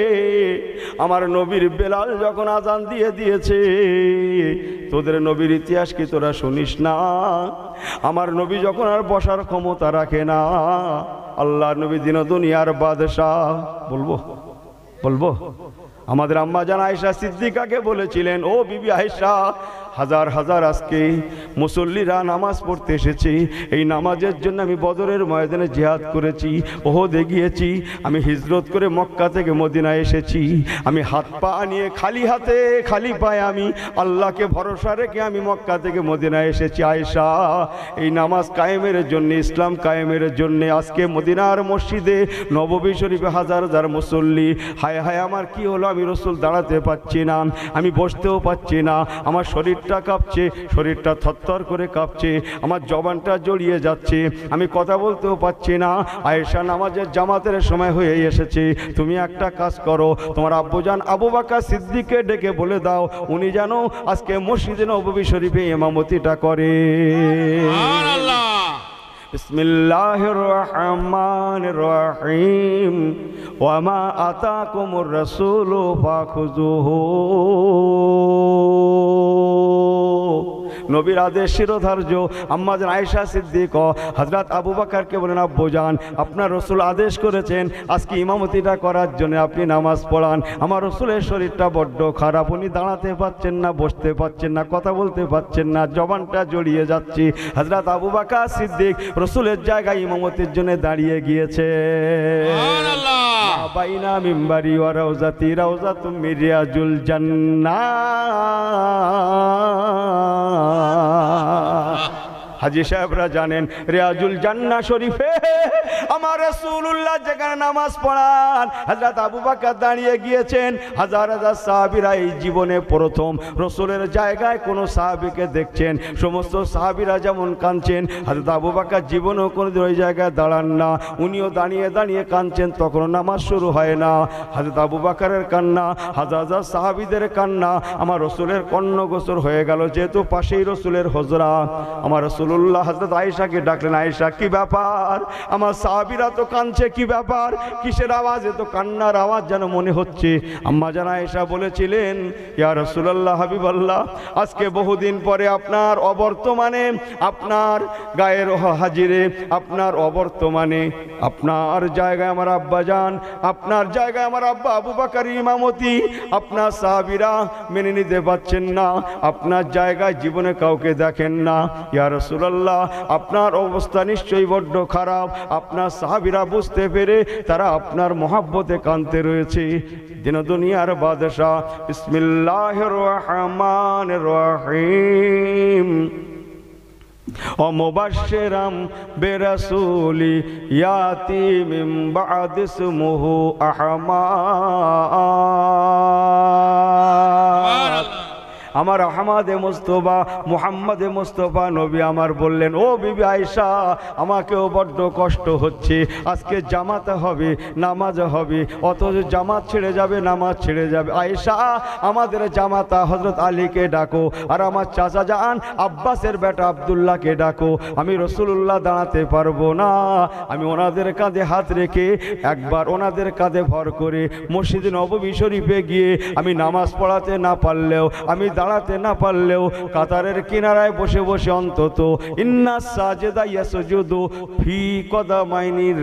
আমার নবীর বেলাল যখন আজান দিয়ে দিয়েছে, তোদের নবীর ইতিহাস কি তোরা শুনিস না? আমার নবী যখন আর বসার ক্ষমতা রাখে না, আল্লাহর নবী দিন দুনিয়ার বাদশাহ, বলবো বলবো আমাদের আম্মা জান আয়েশা সিদ্দিকাকে বলেছিলেন, ও বিবি আয়েশা, হাজার হাজার আজকে মুসল্লিরা নামাজ পড়তে এসেছে, এই নামাজের জন্য আমি বদরের ময়দানে জিহাদ করেছি, ওহদে গিয়েছি, আমি হিজরত করে মক্কা থেকে মদিনায় এসেছি, আমি হাত পা নিয়ে খালি হাতে খালি পায়ে আমি আল্লাহকে ভরসা রেখে আমি মক্কা থেকে মদিনায় এসেছি। আয়েশা, এই নামাজ কায়েমের জন্য, ইসলাম কায়েমের জন্য আজকে মদিনার মসজিদে নববী শরীফে হাজার হাজার মুসল্লি। হায় হায় আমার কি হলো, আমি রসুল দাঁড়াতে পাচ্ছি না, আমি বসতেও পাচ্ছি না, আমার শরীরটা কাঁপছে, শরীরটা থরথর করে কাঁপছে, আমার জবানটা জড়িয়ে যাচ্ছে, আমি কথা বলতেও পাচ্ছি না। আয়েশা, নামাজের জামাতের সময় হয়ে এসেছে, তুমি একটা কাজ করো, তোমার আব্বুজান আবু বকর সিদ্দিককে ডেকে বলে দাও উনি যেন আজকে মসজিদে নববী শরীফে ইমামতিটা করে। সুবহানাল্লাহ। বিসমিল্লাহির রহমানির রহিম, ওয়া মা আতাকুমুর রাসূলু ফাখুযুহু। নবীর আদেশ শিরোধার্য। আম্মা জান আয়েশা সিদ্দিক হযরত আবু বকরকে বলেন, আব্বুজান আপনার রাসূল আদেশ করেছেন আজকে ইমামতিটা করার জন্য, আপনি নামাজ পড়ান। আমার রাসূলের শরীরটা বড্ড খারাপ, উনি দাঁড়াতে পারছেন না, বসতে পারছেন না, কথা বলতে পারছেন না, জবানটা জড়িয়ে যাচ্ছে। হযরত আবু বকর সিদ্দিক রাসূলের জায়গায় ইমামতির জন্য দাঁড়িয়ে গিয়েছে। সুবহানাল্লাহ। বাইনা মিম্বারি ওয়া রাউজাতি রাউজাতুম মিন রিয়াজুল জান্নাহ। হাজী সাহেবরা জানেন রিয়াজুল জান্নাহ শরীফে আমার রাসূলুল্লাহ যেখানে নামাজ পড়ান হযরত আবু বকর দাঁড়িয়ে গিয়েছেন। হাজার হাজার সাহাবীরা এই জীবনে প্রথম রাসূলের জায়গায় কোন সাহাবীকে দেখছেন। সমস্ত সাহাবীরা যেমন কাঁদছেন, হযরত আবু বকর জীবনেও কোনোদিন ওই জায়গায় দাঁড়ান না, উনিও দাঁড়িয়ে দাঁড়িয়ে কাঁদছেন। তখন নামাজ শুরু হয় না। হযরত আবু বকরের কান্না, হাজার হাজার সাহাবীদের কান্না, আমার রাসূলের কর্ণগোচর হয়ে গেল। যেহেতু পাশেই রাসূলের হুজরা, আমার রাসূলুল্লাহ হযরত আয়েশাকে ডাকলেন, আয়েশা কি ব্যাপার? আমার সাহাবীরা তো কাঁদছে, কি ব্যাপার? কিসের আওয়াজ? এ তো কান্নার আওয়াজ যেন মনে হচ্ছে। আম্মা জান আয়েশা বলেছিলেন, ইয়া রাসূলুল্লাহ হাবিবাল্লাহ, আজকে বহুদিন পরে আপনার অবর্তমানে, আপনার গায়ের হাজিরে, আপনার অবর্তমানে, আপনার জায়গায় আমার আব্বা যান, আপনার জায়গায় আমার আব্বা আবু বকর ইমামতি, আপনার সাহাবীরা মেনে নিতে পারছেন না, আপনার জায়গায় জীবনে কাউকে দেখেন না। ইয়া রাসূলুল্লাহ, আপনার অবস্থা নিশ্চয়ই বড্ড খারাপ। আপনার সাহাবীরা বুঝতে পেরে তারা আপনার মহব্বতে কাঁদতে রয়েছে। দিন দুনিয়ার বাদশাহ, বিসমিল্লাহির রহমানির রহিম, ও মুবাশশিরাম বিরাসূলি ইয়াতি মিন বা'দি ইসমুহু আহমাদ। আমার আহমাদে মুস্তফা, মুহাম্মদে মুস্তফা নবী আমার বললেন, ও বিবি আয়েশা, আমাকেও বড্ড কষ্ট হচ্ছে। আজকে জামাত হবে, নামাজ হবে, অথচ জামাত ছেড়ে যাবে, নামাজ ছেড়ে যাবে। আয়েশা, আমাদের জামাতা হযরত আলীকে ডাকো, আর আমার চাচা জান আব্বাসের বেটা আব্দুল্লাহকে ডাকো। আমি রাসূলুল্লাহ দাঁড়াতে পারবো না। আমি ওনাদের কাঁধে হাত রেখে একবার ওনাদের কাঁধে ভর করে মসজিদ নববী শরীফে গিয়ে আমি নামাজ পড়াতে না পারলেও, আমি দাঁড়াতে না পারলেও কাতারের কিনারায় বসে বসে অন্তত ইন্না সাজেদা ইয়াসজুদু ফি কদামাইনির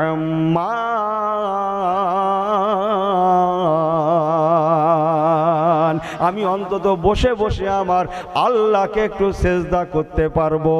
রাহমান, আমি অন্তত বসে বসে আমার আল্লাহকে একটু সেজদা করতে পারবো।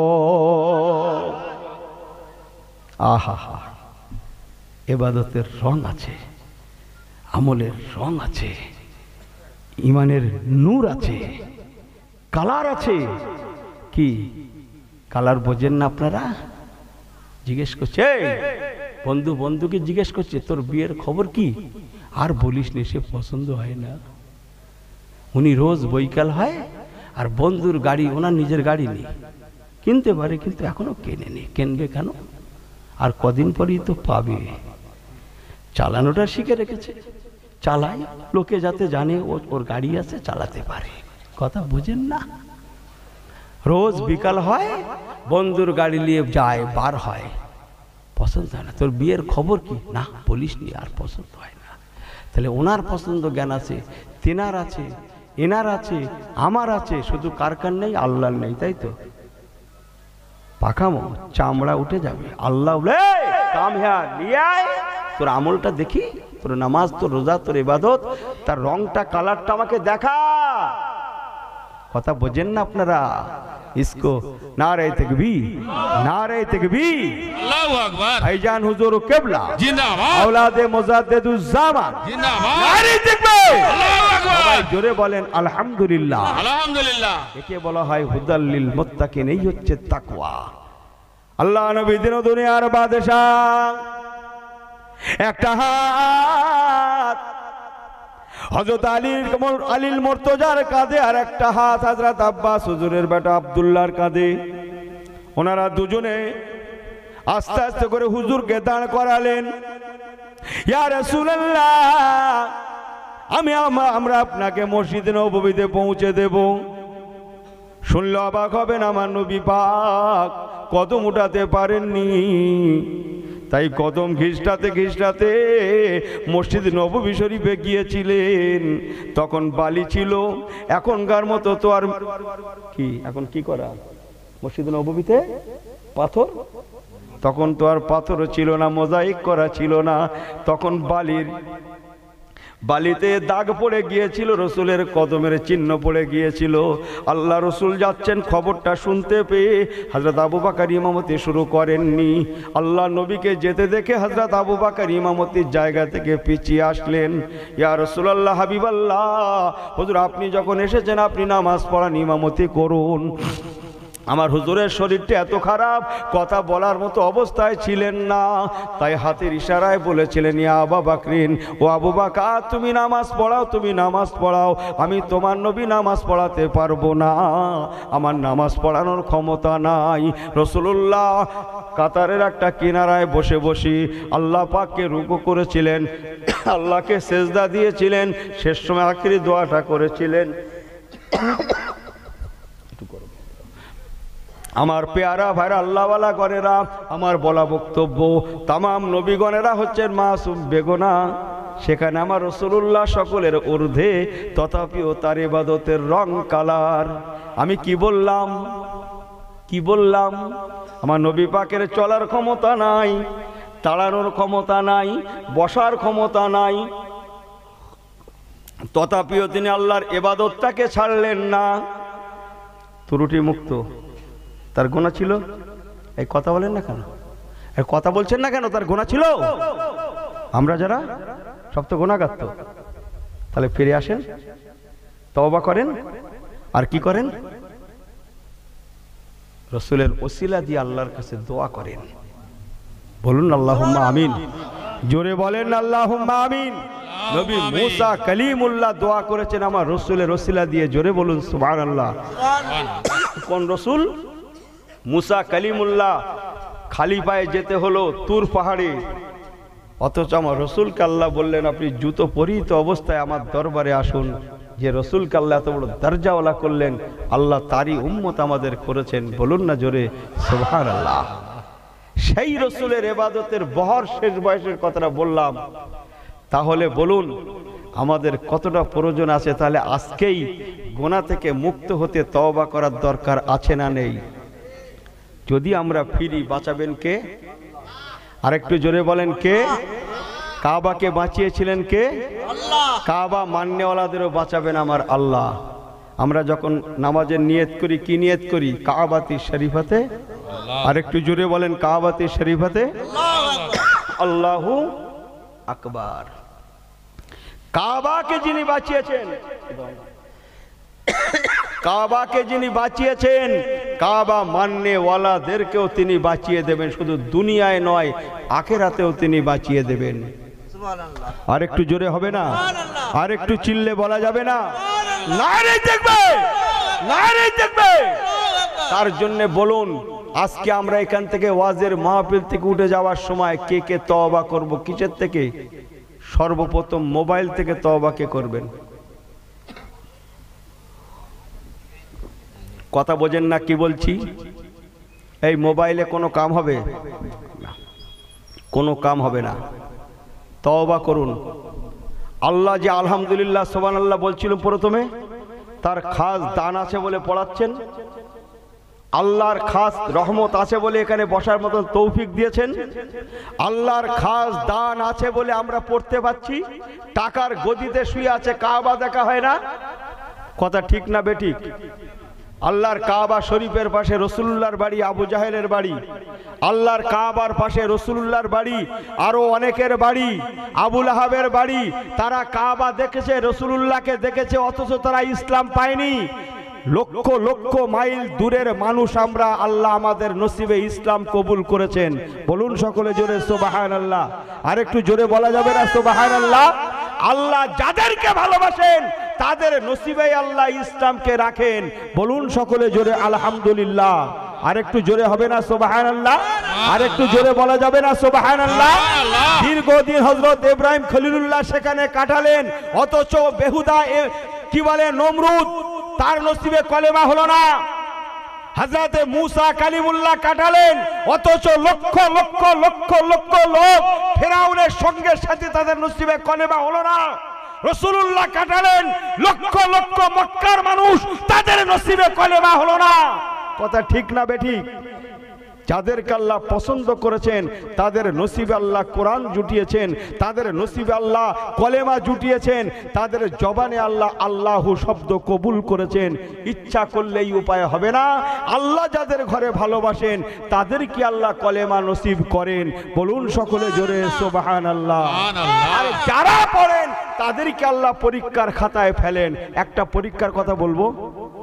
আহা, ইবাদতের রং আছে, আমলের রং আছে, ইমানের নূর আছে, কালার আছে। কি কালার বোঝেন না আপনারা? জিজ্ঞেস করছে বন্ধু, বন্ধুকে জিজ্ঞেস করছে, তোর বিয়ের খবর কি? আর বলিস নি, সে পছন্দ হয় না। উনি রোজ বৈকাল হয়, আর বন্ধুর গাড়ি, ওনার নিজের গাড়ি নেই, কিনতে পারে কিন্তু এখনো কেনেনি। কিনবে কেন? আর কদিন পরেই তো পাবে। চালানোটা শিখে রেখেছে, চালায়, লোকে যাতে জানে ওর গাড়ি আছে, চালাতে পারে। কথা বুঝেন না? রোজ বিকাল হয়, বন্ধুর গাড়ি নিয়ে যায়, বার হয়, পছন্দ হয় না। তোর বিয়ের খবর কি? না বলিস নি, আর পছন্দ হয় না। তাহলে ওনার পছন্দ জ্ঞান আছে, তেনার আছে, এনার আছে, আমার আছে, শুধু কারকার নেই, আল্লাহর নেই, তাই তো? পাকামো, চামড়া উঠে যাবে। আল্লাহ বলে, কাম হ্যাঁ নিয়ে আয়, তোর আমলটা দেখি, তোর নামাজ, তোর রোজা, তোর ইবাদত, তার রংটা, কালারটা আমাকে দেখা। কথা বোঝেন না আপনারা? इसको नारे तकबीर, नारे तकबीर, अल्लाहू अकबर, भाईजान हुजूर किबला जिंदाबाद, औलादे मुजाद्दिदुज़्ज़मान जिंदाबाद, नारे तकबीर, अल्लाहू अकबर। সবাই জোরে বলেন আলহামদুলিল্লাহ। আলহামদুলিল্লাহ। একে বলা হয় হুদাল লিল মুত্তাকিন, এই হচ্ছে তাকওয়া। আল্লাহ নবী দিন দুনিয়ার বাদশাহ, একটা হাত হযরত আলীর মুর্তজার কাঁধে, আর একটা হাত হযরত আব্বাস হুজুরের বেটা আব্দুল্লাহর কাঁধে। ওনারা দুজনে আস্তে আস্তে করে হুজুরকে দাঁড় করালেন। ইয়া রাসূলুল্লাহ, আমরা আপনাকে মসজিদে নববীতে পৌঁছে দেব। শুনলে অবাক হবেন, আমার নবী পাক কদম উঠাতে পারেননি, তাই কদম ঘিসটাতে ঘিসটাতে মসজিদ নববী শরীফে গিয়েছিলেন। তখন বালি ছিল, এখনকার মতো তো আর কি, এখন কি করা মসজিদ নববীতে পাথর, তখন তো আর পাথরও ছিল না, মোজাইক করা ছিল না। তখন বালিতে দাগ পড়ে গিয়েছিল, রসুলের কদমের চিহ্ন পড়ে গিয়েছিল। আল্লাহ রসুল যাচ্ছেন, খবরটা শুনতে পেয়ে হযরত আবু বকর ইমামতি শুরু করেননি। আল্লাহ নবীকে যেতে দেখে হযরত আবু বকর ইমামতির জায়গা থেকে পিছিয়ে আসলেন। ইয়া রাসূলুল্লাহ, হাবিবাল্লাহ, হুজুর আপনি যখন এসেছেন, আপনি নামাজ পড়ান, ইমামতি করুন। আমার হুজুরের শরীরটা এত খারাপ, কথা বলার মতো অবস্থায় ছিলেন না, তাই হাতের ইশারায় বলেছিলেন, ইয়া আবু বকরিন, ও আবু বকর তুমি নামাজ পড়াও, তুমি নামাজ পড়াও, আমি তোমার নবী নামাজ পড়াতে পারবো না, আমার নামাজ পড়ানোর ক্ষমতা নাই। রাসূলুল্লাহ কাতারের একটা কিনারায় বসে বসে আল্লাহ পাককে রুকু করেছিলেন, আল্লাহকে সেজদা দিয়েছিলেন, শেষ সময় আখিরি দোয়াটা করেছিলেন। আমার পেয়ারা ভাইরা আল্লাহওয়ালা গণেরা, আমার বলা বক্তব্য, তামাম নবীগণেরা হচ্ছেন মাসুম বেগুনা, সেখানে আমার রাসূলুল্লাহ সকলের ঊর্ধ্বে, তথাপিও তার ইবাদতের রং কালার। আমি কি বললাম, কি বললাম? আমার নবী পাকের চলার ক্ষমতা নাই, দাঁড়ানোর ক্ষমতা নাই, বসার ক্ষমতা নাই, তথাপিও তিনি আল্লাহর ইবাদতটাকে ছাড়লেন না। ত্রুটি মুক্ত, তার গুনাহ ছিল। এই কথা বলেন না কেন, এই কথা বলছেন না কেন? তার গুনাহ ছিল। আমরা যারা সব তো গুনাহগার, তো তাহলে ফিরে আসেন, তওবা করেন, আর কি করেন? রাসূলের ওসিলা দিয়ে আল্লাহর কাছে দোয়া করেন। বলুন আল্লাহুম্মা আমিন, জোরে বলেন আল্লাহুম্মা আমিন। নবী মুসা কালিমুল্লাহ দোয়া করেছেন আমার রাসূলের ওসিলা দিয়ে, জোরে বলুন সুবহানাল্লাহ। কোন রাসূল? মুসা কালিমুল্লাহ খালি পায়ে যেতে হলো তুর পাহাড়ে, অথচ আমার রাসূলকে আল্লাহ বললেন আপনি জুতো পরিহিত অবস্থায় আমার দরবারে আসুন। যে রাসূলকে আল্লাহ এত বড় দরজাওয়ালা করলেন, আল্লাহ তারই উম্মত আমাদের করেছেন। বলুন না জোরে সুবহানাল্লাহ। সেই রাসূলের ইবাদতের বহর শেষ বয়সের কথাটা বললাম, তাহলে বলুন আমাদের কতটা প্রয়োজন আছে? তাহলে আজকেই গুনাহ থেকে মুক্ত হতে তওবা করার দরকার আছে না নেই? যদি আমরা ফিরি, বাঁচাবেন কে? আরেকটু জোরে বলেন কে? কাবাকে বাঁচিয়েছিলেন কে? আল্লাহ। কাবা মান্যওয়ালাদেরও বাঁচাবেন আমার আল্লাহ। আমরা যখন নামাজের নিয়ত করি, কি নিয়ত করি? কাবাতি শরীফাতে। আরেকটু জোরে বলেন কাবাতি শরীফাতে আল্লাহু আকবার। কাবাকে যিনি বাঁচিয়েছেন, কাবাকে যিনি বাঁচিয়েছেন, কাবা মান্যওয়ালাদেরকেও তিনি বাঁচিয়ে দেবেন। শুধু দুনিয়ায় নয়, আখিরাতেও তিনি বাঁচিয়ে দেবেন। আর একটু জোরে হবে না? আর একটু চিল্লে বলা যাবে না? নারে দেখবে, নারে দেখবে। তার জন্য বলুন, আজকে আমরা এখান থেকে ওয়াজের মাহফিল থেকে উঠে যাওয়ার সময় কে কে তওবা করব? কিসের থেকে? সর্বপ্রথম মোবাইল থেকে তওবা কে করবেন? কথা বোঝেন না কি বলছি? এই মোবাইলে কোনো কাম হবে না, কোনো কাম হবে না। তওবা করুন। আল্লাহ যে আলহামদুলিল্লাহ সুবহানাল্লাহ বলছিল প্রথমে, তার খাস দান আছে বলে পড়াচ্ছেন, আল্লাহর খাস রহমত আছে বলে এখানে বসার মতো তৌফিক দিয়েছেন, আল্লাহর খাস দান আছে বলে আমরা পড়তে পাচ্ছি। টাকার গদিতে শুয়ে আছে, কাবা দেখা হয় না। কথা ঠিক না বেঠিক? আল্লাহর কাবা শরীফের পাশে রাসূলুল্লাহর বাড়ি, আবু জাহেলের বাড়ি। আল্লাহর কাবার পাশে রাসূলুল্লাহর বাড়ি, আরো অনেকের বাড়ি, আবু লাহাবের বাড়ি। তারা কাবা দেখেছে, রাসূলুল্লাহকে দেখেছে, অথচ তারা ইসলাম পায়নি। লক্ষ লক্ষ মাইল দূরের মানুষ আমরা, আল্লাহ আমাদের নসিবে ইসলাম কবুল করেছেন। বলুন সকলে জোরে সুবহানাল্লাহ। আর একটু জোরে বলা যাবে না সুবহানাল্লাহ? আল্লাহ যাদেরকে ভালোবাসেন তাদের নসিবে আল্লাহ ইসলামকে রাখেন। বলুন সকলে জোরে আলহামদুলিল্লাহ। আর একটু জোরে হবে না সুবহানাল্লাহ? আর একটু জোরে বলা যাবে না সুবহানাল্লাহ? দীর্ঘদিন হযরত ইব্রাহিম খলিলুল্লাহ সেখানে কাটালেন, অথচ বেহুদা কি বলে নমরুদ, তার নসিবে কলেমা হলো না। হযরতে মুসা কালিমুল্লাহ কাটালেন, অথচ লক্ষ লক্ষ লক্ষ লক্ষ লোক ফেরাউনের সঙ্গে সাথে তাদের নসিবে কলেমা হলো না। রাসূলুল্লাহ কাটালেন, লক্ষ লক্ষ মক্কার মানুষ, তাদের নসিবে কলেমা হলো না। কথা ঠিক না বেঠিক? যাদেরকে আল্লাহ পছন্দ করেছেন তাদের নসিবে আল্লাহ কোরআন জুটিয়েছেন, তাদের নসিবে আল্লাহ কলেমা জুটিয়েছেন, তাদের জবানে আল্লাহ আল্লাহু শব্দ কবুল করেছেন। ইচ্ছা করলেই উপায় হবে না। আল্লাহ যাদের ঘরে ভালোবাসেন তাদেরকে আল্লাহ কলেমা নসিব করেন। বলুন সকলে জোরে সুবহানাল্লাহ। আর যারা পড়েন তাদেরকে আল্লাহ পরীক্ষার খাতায় ফেলেন। একটা পরীক্ষার কথা বলবো,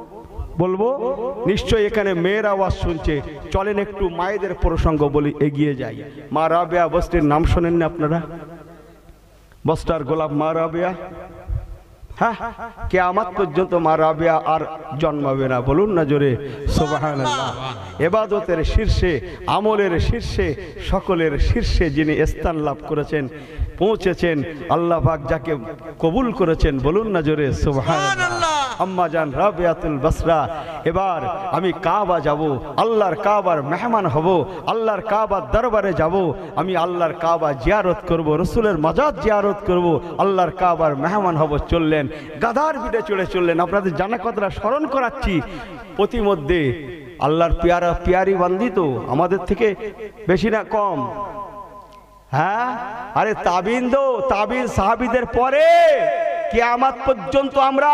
বলবো নিশ্চয়ই এখানে মেয়ের আওয়াজ শুনছে, চলেন একটু মায়েদের প্রসঙ্গ বলি, এগিয়ে যাই। মা রাবেয়া বস্তির নাম শোনেন না আপনারা? বস্তার গোলাপ মা রাবেয়া, হ্যাঁ, কিয়ামত পর্যন্ত মা রাবেয়া আর জন্মাবে না, বলুন না জোরে সুবহানাল্লাহ। ইবাদতের শীর্ষে, আমলের শীর্ষে, সকলের শীর্ষে যিনি স্থান লাভ করেছেন, পৌঁছেছেন, আল্লাহ পাক যাকে কবুল করেছেন, বলুন না জোরে সুবহানাল্লাহ। আম্মা জান রাবেয়াতুল বসরা, এবার আমি কাবা যাব, আল্লাহর কাবার মেহমান হব, আল্লাহর কাবার দরবারে যাব, আমি আল্লাহর কাবা জিয়ারত করব, রসুলের মাজার জিয়ারত করব, আল্লাহর কাবার মেহমান হব। চললেন, গাধার পিঠে চড়ে চললেন। আপনাদের জানা কথাটা স্মরণ করাচ্ছি। প্রতিমধ্যে আল্লাহর পিয়ারা পিয়ারি বান্দি তো আমাদের থেকে বেশি না কম, হ্যাঁ, আরে তাবিন দো, তাবিন সাহাবীদের পরে কিয়ামত পর্যন্ত আমরা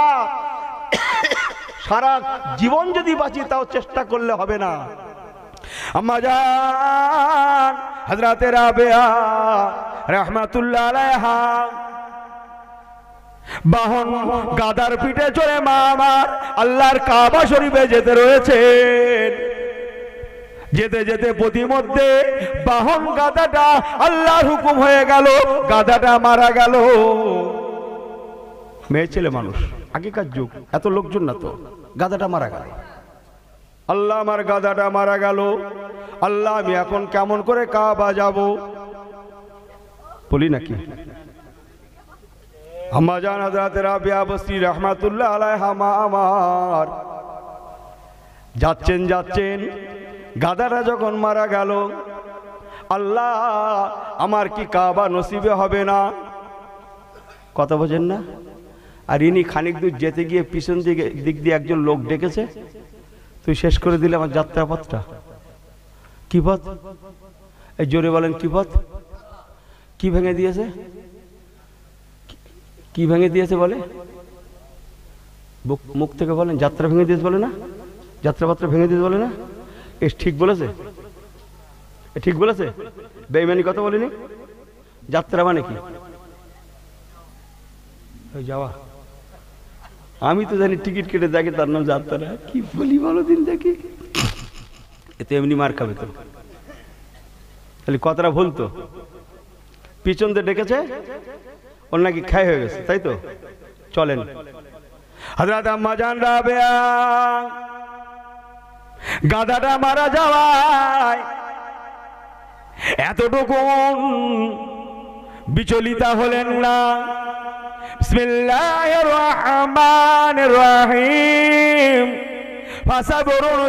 সারা জীবন যদি বাঁচি তাও চেষ্টা করলে হবে না। আম্মা জান হযরতে রাবেয়া রাহমাতুল্লাহ আলাইহা বাহন গাদার পিঠে চড়ে মা আমার আল্লাহর কাবা শরীফে যেতে রয়েছেন। যেতে যেতে প্রতিমধ্যে বাহন গাদাটা আল্লাহর হুকুম হয়ে গেল, গাদাটা মারা গেল। মেয়ে ছেলে মানুষ, আগেকার যুগ, এত লোকজন না তো, গাদাটা মারা গেল। আল্লাহ আমার গাদাটা মারা গেল, আল্লাহ আমি এখন কেমন করে কাবা যাব বলি নাকি? আম্মা জান হযরতে রাবেয়া বসরি রাহমাতুল্লাহ আলাইহা মা আমার যাচ্ছেন যাচ্ছেন, গাদাটা যখন মারা গেল, আল্লাহ আমার কি কাবা নসিবে হবে না? কথা বোঝেন না? আর ইনি খানিক দূর যেতে গিয়ে পিছন দিক দিয়ে একজন লোক ডেকেছে, তুই শেষ করে দিলে আমার যাত্রা পথটা। কি পথ? এই জোরে বলেন, কি পথ? কি ভেঙে দিয়েছে? কি ভেঙে দিয়েছে বলে? মুখ থেকে বলেন, যাত্রা ভেঙে দিয়েছে বলে না? যাত্রাপত্র ভেঙে দিয়েছে বলে না? এ ঠিক বলেছে? এ ঠিক বলেছে? বেঈমানি কথা বলিনি? যাত্রা মানে কি? ওই যাওয়া। আমি তো জানি টিকিট কেটে দেখে তার নাম যাত্রা। কি বলি বলো দিন দেখি, এতে এমনি মার খাবে তো। তাহলে কথাটা ভুল তো। পিছন দিয়ে ডেকেছে, ওর নাকি খাই হয়ে গেছে, তাই তো? চলেন। হযরত আম্মা জান রাবেয়া গাদাটা মারা যাওয়ায় এতটুকু বিচলিতা হলেন না। বিসমিল্লাহির রহমানির রহিম, ফাসাবরুন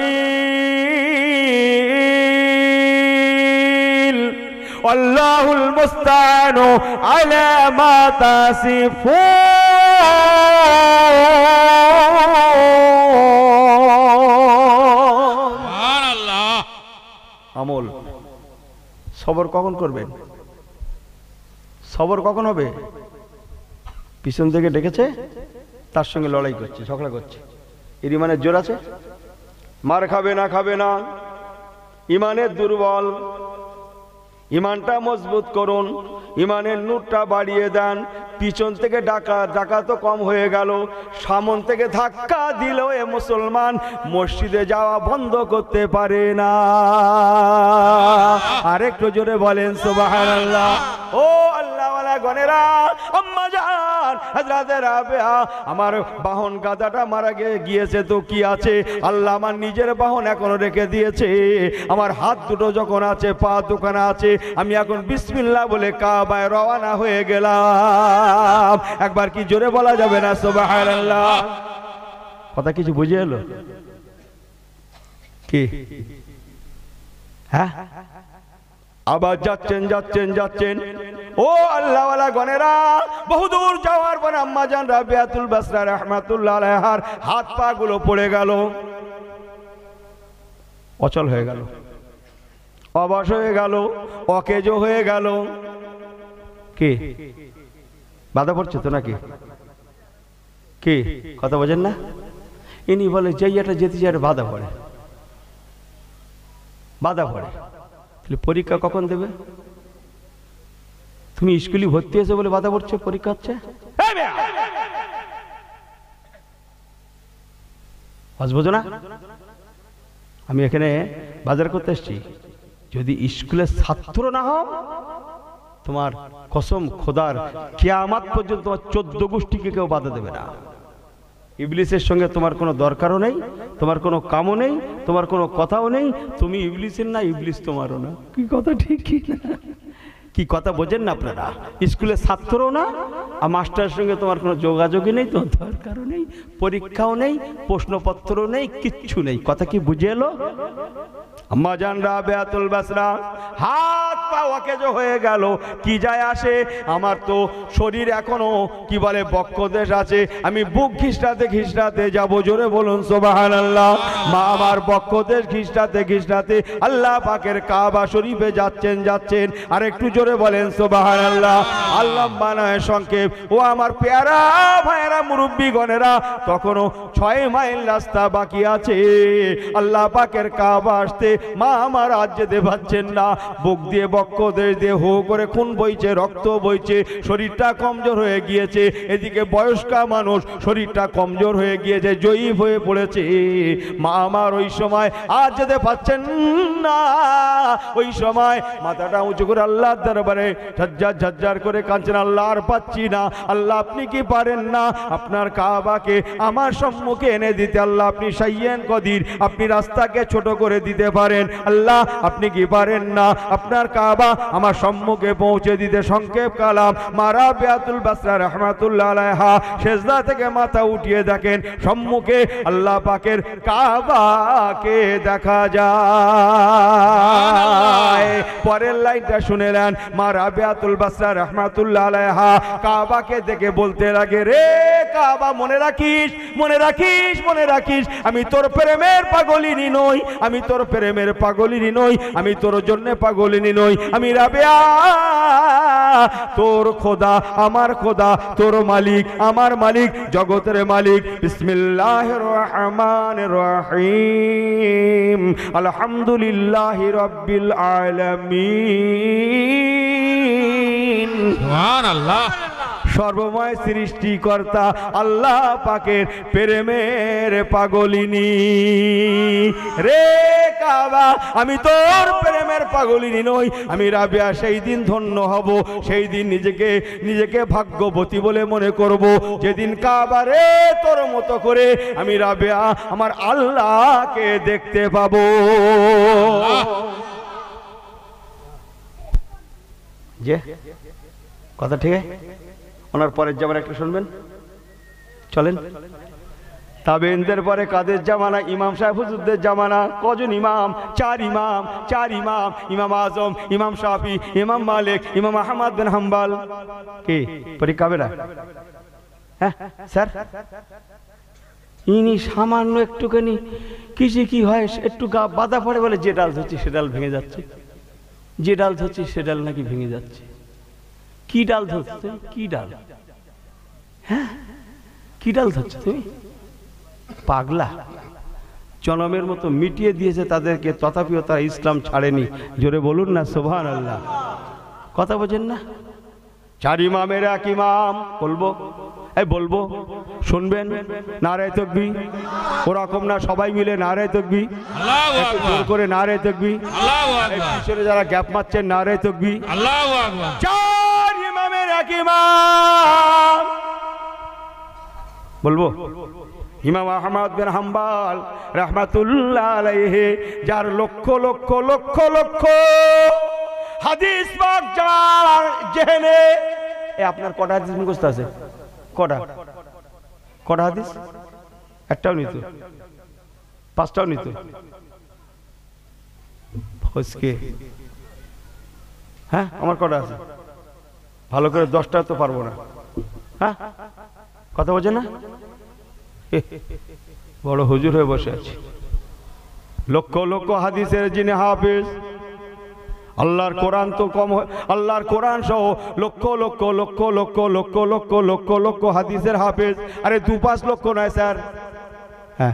জামিল, আল্লাহুল মুস্তাআনু আলা মা তাসিফুন। সুবহানাল্লাহ। আমল সবর কখন করবেন? সবর কখন হবে? পিছন থেকে ডেকেছে, তার সঙ্গে লড়াই করছে, ঝগড়া করছে। এর ইমানের জোর আছে? মার খাবে না, খাবে না। ইমানের দুর্বল, ইমানটা মজবুত করুন, ইমানের নূরটা বাড়িয়ে দেন। পিছন থেকে ডাকা তো কম হয়ে গেল, সামন থেকে ধাক্কা দিলেও এ মুসলমান মসজিদে যাওয়া বন্ধ করতে পারে না। আরেকটু জোরে বলেন সুবহানাল্লাহ। ও আল্লাহওয়ালা গণেরা, আম্মা জান হযরতে রাবেয়া আমার বাহন গাদাটা মারা গিয়েছে তো কি আছে, আল্লাহ আমার নিজের বাহন এখনো রেখে দিয়েছে। আমার হাত দুটো যখন আছে, পা দুখানা আছে, আমি এখন বিসমিল্লাহ বলে কাবায় রওনা হয়ে গেলাম। একবার কি জোরে বলা যাবে না সুবহানাল্লাহ? কথা কিছু বুঝে এলো কি? হ্যাঁ, আবার যাচ্ছেন যাচ্ছেন যাচ্ছেন। ও আল্লাহওয়ালা গণেরা, বহুদূর যাওয়ার পর আম্মা জান রাবেয়াতুল বসরা রাহমাতুল্লাহ আলাইহার হাত পা গুলো পড়ে গেল, অচল হয়ে গেল, অবশ হয়ে গেল, অকেজো হয়ে গেল। কি বাধা পড়ছে তো নাকি? কি কথা বোঝেন না? ইনি বলে যাইয়াটা যেতে চাই, বাধা পড়ে, বাধা পড়ে। পরীক্ষা কখন দেবে? তুমি স্কুলে ভর্তি হয়েছে বলে বাধা পড়ছে, পরীক্ষা হচ্ছে। আজ বোঝো না? আমি এখানে বাজার করতে এসেছি, যদি স্কুলের ছাত্র না হও, তোমার কসম খোদার কিয়ামত পর্যন্ত তোমার 14 গোষ্ঠীকে কেউ বাধা দেবে না। ইবলিসের সঙ্গে তোমার কোনো দরকারও নেই, তোমার কোনো কামও নেই, তোমার কোনো কথাও নেই। তুমি ইবলিসের না, ইবলিস তোমারও না। কি কথা ঠিক কি না? কি কথা বোঝেন না আপনারা? স্কুলের ছাত্রও না, আর মাস্টারের সঙ্গে তোমার কোনো যোগাযোগই নেই, তোমার দরকারও নেই, পরীক্ষাও নেই, প্রশ্নপত্রও নেই, কিচ্ছু নেই। কথা কি বুঝে এলো? আম্মা জান রাবেয়াতুল বাসরা হাত পা অকেজ হয়ে গেল, কি যায় আসে, আমার তো শরীর এখনো কি বলে বক্ষদেশ আছে, আমি বুক ঘিসটাতে ঘিসটাতে যাব। জোরে বলুন সুবহানাল্লাহ। মা আমার বক্ষদেশ ঘিসটাতে ঘিসটাতে আল্লাহ পাকের কাবা শরীফে যাচ্ছেন। আর একটু জোরে বলেন সুবহানাল্লাহ। আল্লাহ বানায় সংক্ষেপ, ও আমার পেয়ারা ভাইয়েরা মুরব্বীগণেরা, তখনও 6 মাইল রাস্তা বাকি আছে আল্লাহ পাকের কাবা আসতে। মা আমার আজ যেতে পারছেন না, বুক দিয়ে বক্ষদেশ দিয়ে হো করে খুন বইছে, রক্ত বইছে, শরীরটা কমজোর হয়ে গিয়েছে। এদিকে বয়স্কা মানুষ, শরীরটা কমজোর হয়ে গিয়েছে, জয়ীফ হয়ে পড়েছে। মা আমার ওই সময় আজ যেতে পারছেন না। ওই সময় মাথাটা উঁচু করে আল্লাহর দরবারে ঝরঝর করে কাঁদছেন, আল্লাহ আর পাচ্ছি না। আল্লাহ আপনি কি পারেন না আপনার কাবাকে আমার সম্মুখে এনে দিতে? আল্লাহ আপনি সাইয়েন কদির, আপনি রাস্তাকে ছোট করে দিতে পারেন। আল্লাহ আপনি কি পারেন না আপনার কাবা আমার সম্মুখে পৌঁছে দিতে? সংক্ষেপ কালাম, মা রাবেয়াতুল বাসরা রাহমাতুল্লাহ আলাইহা সেজদা থেকে মাথা উঠিয়ে দেখেন সম্মুখে আল্লাহ পাকের কাবাকে দেখা যায়। পরের লাইনটা শুনে নেন, মা রাবেয়াতুল বাসরা রাহমাতুল্লাহ আলাইহা কাবাকে দেখে বলতে লাগে, রে কাবা মনে রাখিস, মনে রাখিস, মনে রাখিস, আমি তোর প্রেমের পাগলিনী নই, আমি তোর প্রেমের পাগলিনী নই, আমি তোর জন্য পাগলিনী নই, আমি রাবেয়া তোর খোদা, আমার খোদা, তোর মালিক, আমার মালিক, জগতের মালিক। বিসমিল্লাহির রহমানির রহিম, আলহামদুলিল্লাহি রাব্বিল আলামিন। সুবহানাল্লাহ। সর্বময় সৃষ্টিকর্তা আল্লাহ পাকের প্রেমের পাগলিনী রে কাবা, আমি তোর প্রেমের পাগলিনী নই, আমি রাবেয়া সেই দিন ধন্য হব, সেই দিন নিজেকে ভাগ্যবতী বলে মনে করব, যেদিন কাবা রে তোর মতো করে আমি রাবেয়া আমার আল্লাহকে দেখতে পাবো। যে কথা ঠিক আছে, ওনার পরের জামানা একটা শুনবেন, চলেন। তাবেইনদের পরে কাদের জামানা? ইমাম সাহেব হুজুরদের জামানা। কজন ইমাম? 4 ইমাম, 4 ইমাম, ইমাম আজম, ইমাম শাফি, ইমাম মালিক, ইমাম আহমদ বিন হাম্বল। কি পরীক্ষা হবে না? হ্যাঁ স্যার, ইনি সামান্য একটুখানি কিছু কি হয়, একটু গা বাধা পড়ে বলে যে ডাল ধরছি সে ডাল ভেঙে যাচ্ছে, যে ডাল ধরছি সে ডাল নাকি ভেঙে যাচ্ছে। কি ডাল ধরছে? কি ডাল? হ্যাঁ, কি ডাল ধরছে তুমি? পাগলা। জনমের মতো মিটিয়ে দিয়েছে তাদেরকে, তথাপিও তারা ইসলাম ছাড়েনি। জোরে বলুন না সুবহানাল্লাহ। কথা বোঝেন না? 4 ইমামের 1 ইমাম। বলবো? বলবো, শুনবেন? নারায়ে তাকবীর। ওরকম না, সবাই মিলে নারায়ে তাকবীর, আল্লাহু আকবার, জোর করে নারায়ে তাকবীর, আল্লাহু আকবার। পিছনে যারা গ্যাপ মারছেন নারায়ে তাকবীর। আল্লাহু আকবার। 4 ইমামের 1 ইমাম। বলবো? ইমাম আহমদ বিন হাম্বল রাহমাতুল্লাহ আলাইহি, যার লক্ষ লক্ষ লক্ষ লক্ষ হাদিস পাক যার জেনে। আপনার কটা হাদিস মুখস্থ আছে? কটা হাদিস? একটাও নিত, 5টাও নিত। ফসকে হ্যাঁ, আমার কটা আছে? ভালো করে 10টা তো পারবো না। হ্যাঁ, কথা বোঝে না? বড় হুজুর হয়ে বসে আছে। লক্ষ লক্ষ হাদিসের যিনি হাফেজ, আল্লাহর কোরআন তো কম, আল্লাহর কোরআন সহ লক্ষ লক্ষ লক্ষ লক্ষ লক্ষ লক্ষ লক্ষ লক্ষ হাদিসের হাফেজ। আরে 2-5 লক্ষ নয় স্যার, হ্যাঁ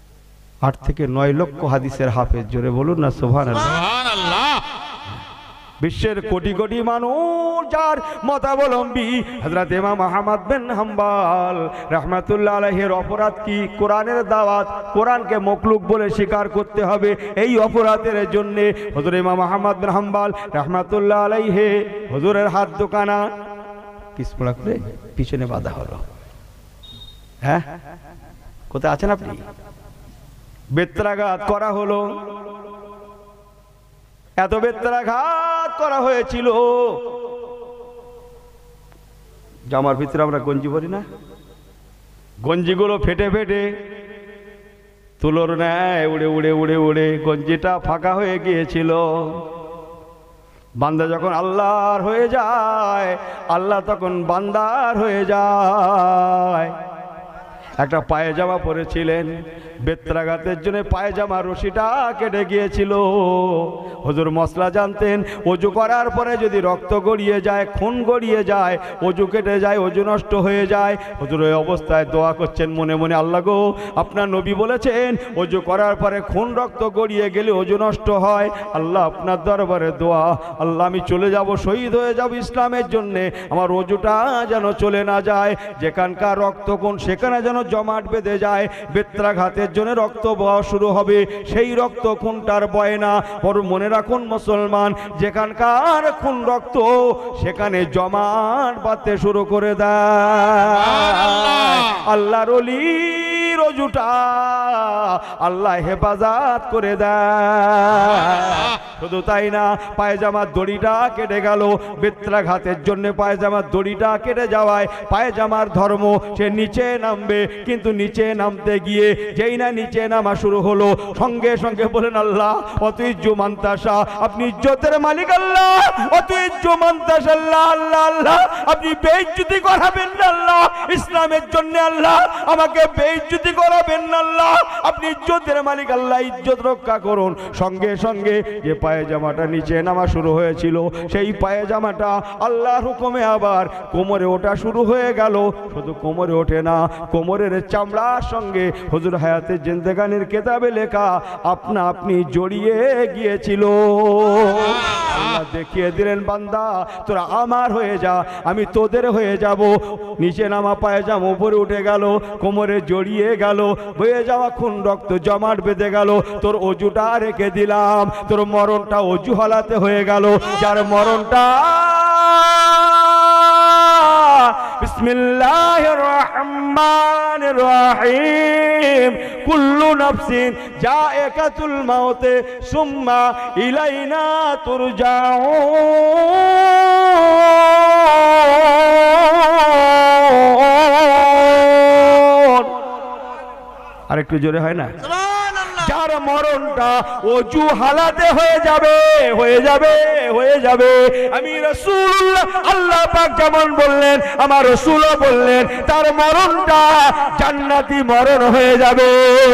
8 থেকে 9 লক্ষ হাদিসের হাফেজ। জোরে বলুন না সুবহানাল্লাহ। সুবহানাল্লাহ। বিশ্বের কোটি কোটি মানুষ যার মতাবলম্বী হযরত ইমাম আহমদ বিন হাম্বল রাহমাতুল্লাহ আলাইহির অপরাধ কি? কোরআনের দাওয়াত, কোরআনকে মখলুক বলে স্বীকার করতে হবে। এই অপরাধের জন্য হযরত ইমাম আহমদ বিন হাম্বল রাহমাতুল্লাহ আলাইহি হুজুরের হাত দোকানা পিছপড়া করে পিছনে বাঁধা হলো। হ্যাঁ, কোথায় আছেন আপনি? বেত্রাঘাত করা হলো। এত বেত্রাঘাত করা হয়েছিল, জামার ভিতরে আমরা গঞ্জি পরি না, গঞ্জিগুলো ফেটে ফেটে তুলোর ন্যায় উড়ে উড়ে উড়ে উড়ে গঞ্জিটা ফাঁকা হয়ে গিয়েছিল। বান্দা যখন আল্লাহর হয়ে যায়, আল্লাহ তখন বান্দার হয়ে যায়। একটা পায়জামা পরেছিলেন, বেত্রাঘাতের জন্য পায়জামা রশিটা কেটে গিয়েছিল। হুজুর মশলা জানতেন, অজু করার পরে যদি রক্ত গড়িয়ে যায়, খুন গড়িয়ে যায়, অজু কেটে যায়, অজু নষ্ট হয়ে যায়। হুজুর ওই অবস্থায় দোয়া করছেন মনে মনে, আল্লাহ গো, আপনার নবী বলেছেন অজু করার পরে খুন রক্ত গড়িয়ে গেলে অজু নষ্ট হয়। আল্লাহ আপনার দরবারে দোয়া, আল্লাহ আমি চলে যাব, শহীদ হয়ে যাব ইসলামের জন্যে, আমার অজুটা যেন চলে না যায়, যেখানকার রক্ত কোন সেখানে যেন জমাট বেঁধে যায়। বেত্রাঘাতের জন্য রক্ত বওয়া শুরু হবে, সেই রক্ত খুনটার বয় না। বড় মনে রাখুন মুসলমান, যেখানকার খুন রক্ত সেখানে জমাট বাঁধতে শুরু করে দেয়। আল্লাহর ওলির অজুটা আল্লাহ হেফাজত করে দেয়। শুধু তাই না, পায়জামার দড়িটা কেটে গেল। বেত্রাঘাতের জন্য পায়জামার দড়িটা কেটে যাওয়ায় পায়জামার ধর্ম, সে নিচে নামবে, কিন্তু নিচে নামতে গিয়ে যেই না নিচে নামা শুরু হলো, সঙ্গে সঙ্গে বলেন আল্লাহ অত ইজ্জু মান্তাসা, আপনি ইজ্জতের মালিক আল্লাহ, অত ইজ্জু মান্তাসা আল্লাহ, আল্লাহ আল্লাহ আপনি বেইজ্জতি করাবেন না আল্লাহ, ইসলামের জন্য আল্লাহ আমাকে বেইজ্জতি করাবেন না আল্লাহ, আপনি ইজ্জতের মালিক আল্লাহ, ইজ্জত রক্ষা করুন। সঙ্গে সঙ্গে যে পায়জামাটা নিচে নামা শুরু হয়েছিল, সেই পায়জামাটা আল্লাহর হুকুমে আবার কোমরে ওঠা শুরু হয়ে গেল। শুধু কোমরে ওঠে না, কোমরের চামড়ার সঙ্গে হুজুর হায়াতে জিন্দেগানির কেতাবে লেখা আপনা আপনি জড়িয়ে গিয়েছিল। আল্লাহ দেখিয়ে দিলেন, বান্দা তোরা আমার হয়ে যা, আমি তোদের হয়ে যাব। নিচে নামা পায়জামা উপরে উঠে গেল, কোমরে জড়িয়ে গেল, বয়ে যাওয়া খুন রক্ত জমাট বেঁধে গেল। তোর অজুটা রেখে দিলাম, তোর মরণটা অজু হালাতে হয়ে গেল। যার মরণটা বিসমিল্লাহির রহমানির রহিম, কুল্লু নাফসিন যায়কাতুল মাউত সুম্মা ইলাইনা তুরজাউন। আরেকটু জোরে হয় না? যার মরণটা অজু হালাতে হয়ে যাবে, হয়ে যাবে, হয়ে যাবে। আমি রাসূলুল্লাহ, আল্লাহ পাক যেমন বললেন, আমার রাসূলও বললেন, তার মরণটা জান্নাতি মরণ হয়ে যাবে।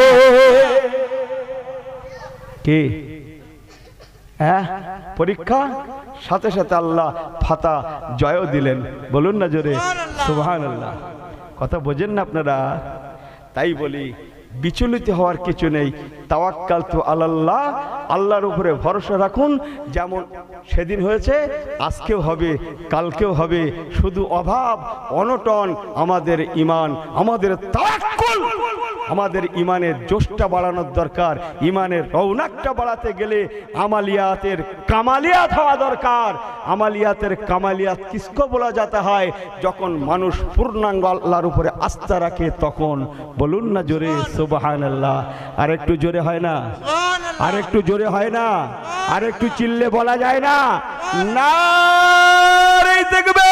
কি হ্যাঁ, পরীক্ষা সাথে সাথে আল্লাহ ফাতা জয় দিলেন। বলুন না জোরে সুবহানাল্লাহ। কথা বোঝেন না আপনারা? তাই বলি বিচলিত হওয়ার কিছু নেই। তাওয়াক্কালতু আলাল্লাহ, আল্লাহর উপরে ভরসা রাখুন। যেমন সেদিন হয়েছে, আজকেও হবে, কালকেও হবে। শুধু অভাব অনটন আমাদের ইমান, আমাদের তাওয়াক্কুল, আমাদের ইমানের জোশটা বাড়ানোর দরকার। ইমানের রৌনকটা বাড়াতে গেলে আমালিয়াতের কামালিয়াত হওয়া দরকার। আমালিয়াতের কামালিয়াত কিসকে বলা যেতে হয়? যখন মানুষ পূর্ণাঙ্গ আল্লাহর উপরে আস্থা রাখে তখন। বলুন না জোরে সুবহানাল্লাহ। আর একটু জোরে হয় না? আর একটু জোরে হয় না? আর একটু চিল্লে বলা যায় না? নারে দেখবে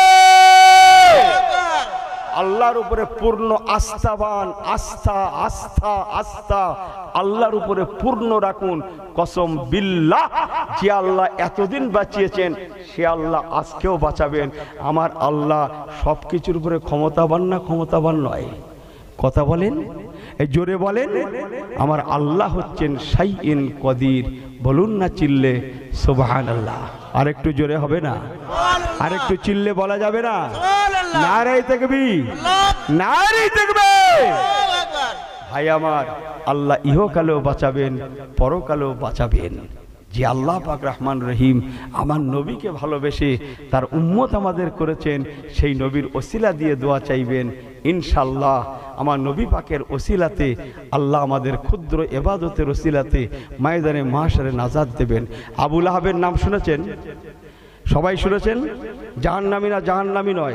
আল্লাহর উপরে পূর্ণ আস্থাবান, আস্থা আস্থা আস্থা আল্লাহর উপরে পূর্ণ রাখুন। কসম বিল্লাহ, যে আল্লাহ এতদিন বাঁচিয়েছেন সে আল্লাহ আজকেও বাঁচাবেন। আমার আল্লাহ সব কিছুর উপরে ক্ষমতাবান না ক্ষমতাবান নয়? কথা বলেন, এই জোরে বলেন। আমার আল্লাহ হচ্ছেন শাইইন কদির। বলুন না চিল্লে সুবহানাল্লাহ। আর একটু জোরে হবে না? আর একটু চিল্লে বলা যাবে না? নারে তাকবীর, নারে তাকবীর। ভাই আমার, আল্লাহ ইহকালেও বাঁচাবেন, পরকালেও বাঁচাবেন। যে আল্লাহ পাক রহমান রহিম আমার নবীকে ভালোবেসে তার উম্মত আমাদের করেছেন, সেই নবীর ওসিলা দিয়ে দোয়া চাইবেন। ইনশাআল্লাহ আমার নবী পাকের ওসিলাতে আল্লাহ আমাদের ক্ষুদ্র ইবাদতের ওসিলাতে ময়দানে মাহশারে নাজাত দেবেন। আবু লাহাবের নাম শুনেছেন? সবাই শুনেছেন? জাহান্নামী না জাহান্নামী নয়?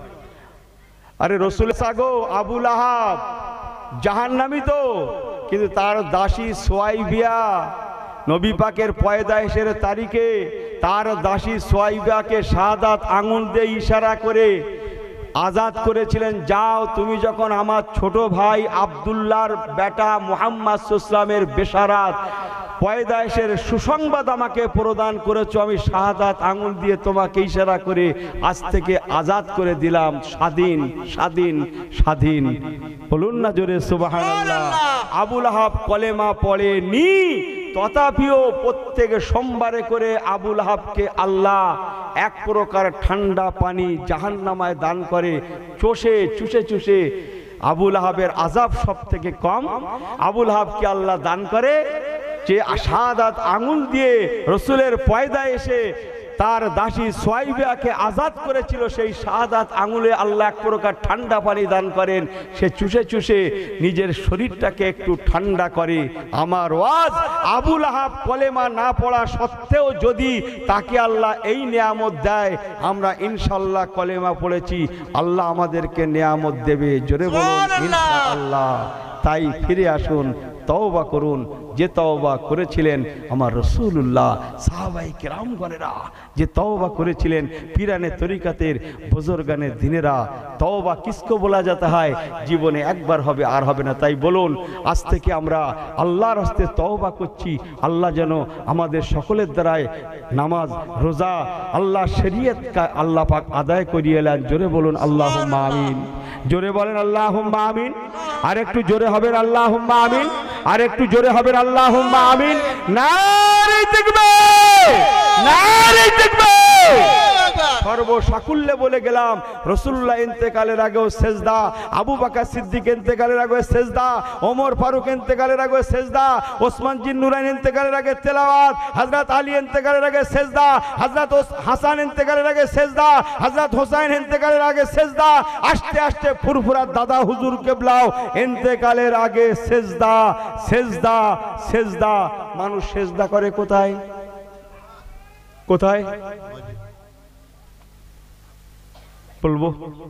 আরে রসুল সাগো আবু লাহাব জাহান্নামী তো, কিন্তু তার দাসী সোয়াইবিয়া নবী পাকের পয়দায়েশের তারিখে তার দাসী সোয়াইবিয়াকে শাহাদাত আঙুল দিয়ে ইশারা করে আজাদ করেছিলেন। যাও, তুমি যখন আমার ছোট ভাই আব্দুল্লাহর বেটা মুহাম্মদ সাল্লামের বেশারাত পয়দায়েশের সুসংবাদ আমাকে প্রদান করেছো, আমি শাহাদাত আঙুল দিয়ে তোমাকে ইশারা করে আজ থেকে আজাদ করে দিলাম। স্বাধীন স্বাধীন স্বাধীন, বলুন না জোরে সুবহানাল্লাহ। আবু লাহাব কলেমা পড়েনি, তথাপিও প্রত্যেক সোমবারে করে আবু লাহাবকে আল্লাহ এক প্রকার ঠান্ডা পানি জাহান্নামায় দান করে। চুষে চুষে চুষে আবু লাহাবের আযাব সব থেকে কম আবু লাহাবকে আল্লাহ দান করে, যে শাহাদাত আঙুল দিয়ে রসুলের পয়দা এসে তার দাসী সোয়াইবিয়াকে আজাদ করেছিল, সেই শাহাদাত আঙুলে আল্লাহ এক প্রকার ঠান্ডা পানি দান করেন। সে চুষে চুষে নিজের শরীরটাকে একটু ঠান্ডা করে। আমার ওয়াজ, আবু লাহাব কলেমা না পড়া সত্ত্বেও যদি তাকে আল্লাহ এই নেয়ামত দেয়, আমরা ইনশাআল্লাহ কলেমা পড়েছি, আল্লাহ আমাদেরকে নেয়ামত দেবে। জোরে বলুন ইনশাআল্লাহ। তাই ফিরে আসুন, তওবা করুন, যে তওবা করেছিলেন আমার রাসূলুল্লাহ সাহাবায়ে কেরামগণেরা, যে তওবা করেছিলেন পীরানে তরিকাতের বুজুর্গানের দিনেরা। তওবা কিসকো বলা যেতে হয়, জীবনে একবার হবে আর হবে না। তাই বলুন, আজ থেকে আমরা আল্লাহর রাস্তায় তওবা করছি। আল্লাহ যেন আমাদের সকলের দ্বারায় নামাজ রোজা আল্লাহ শরীয়ত আল্লাহ পাক আদায় করিয়ে এলেন। জোরে বলুন আল্লাহুম্মা আমিন। জোরে বলেন আল্লাহুম্মা আমিন। আর একটু জোরে হবেন আল্লাহুম্মা আমিন। আর একটু জোরে হবেন আল্লাহুম্মা আমিন। নারে তাকবীর, নারে তাকবীর। সর্বসাকুল্যে বলে গেলাম, রাসূলুল্লাহ ইন্তেকালের আগেও সেজদা, আবু বকর সিদ্দিক ইন্তেকালের আগেও সেজদা, ওমর ফারুক ইন্তেকালের আগেও সেজদা, ওসমান জিন্নুরাইন ইন্তেকালের আগে তেলাওয়াত, হযরত আলী ইন্তেকালের আগে সেজদা, হযরত হাসান ইন্তেকালের আগে সেজদা, হযরত হোসেন ইন্তেকালের আগে সেজদা, আস্তে আস্তে ফুরফুরা দাদা হুজুর কেবলাও ইন্তেকালের আগে সেজদা সেজদা সেজদা। মানুষ সেজদা করে কোথায়? কোথায় বলবো?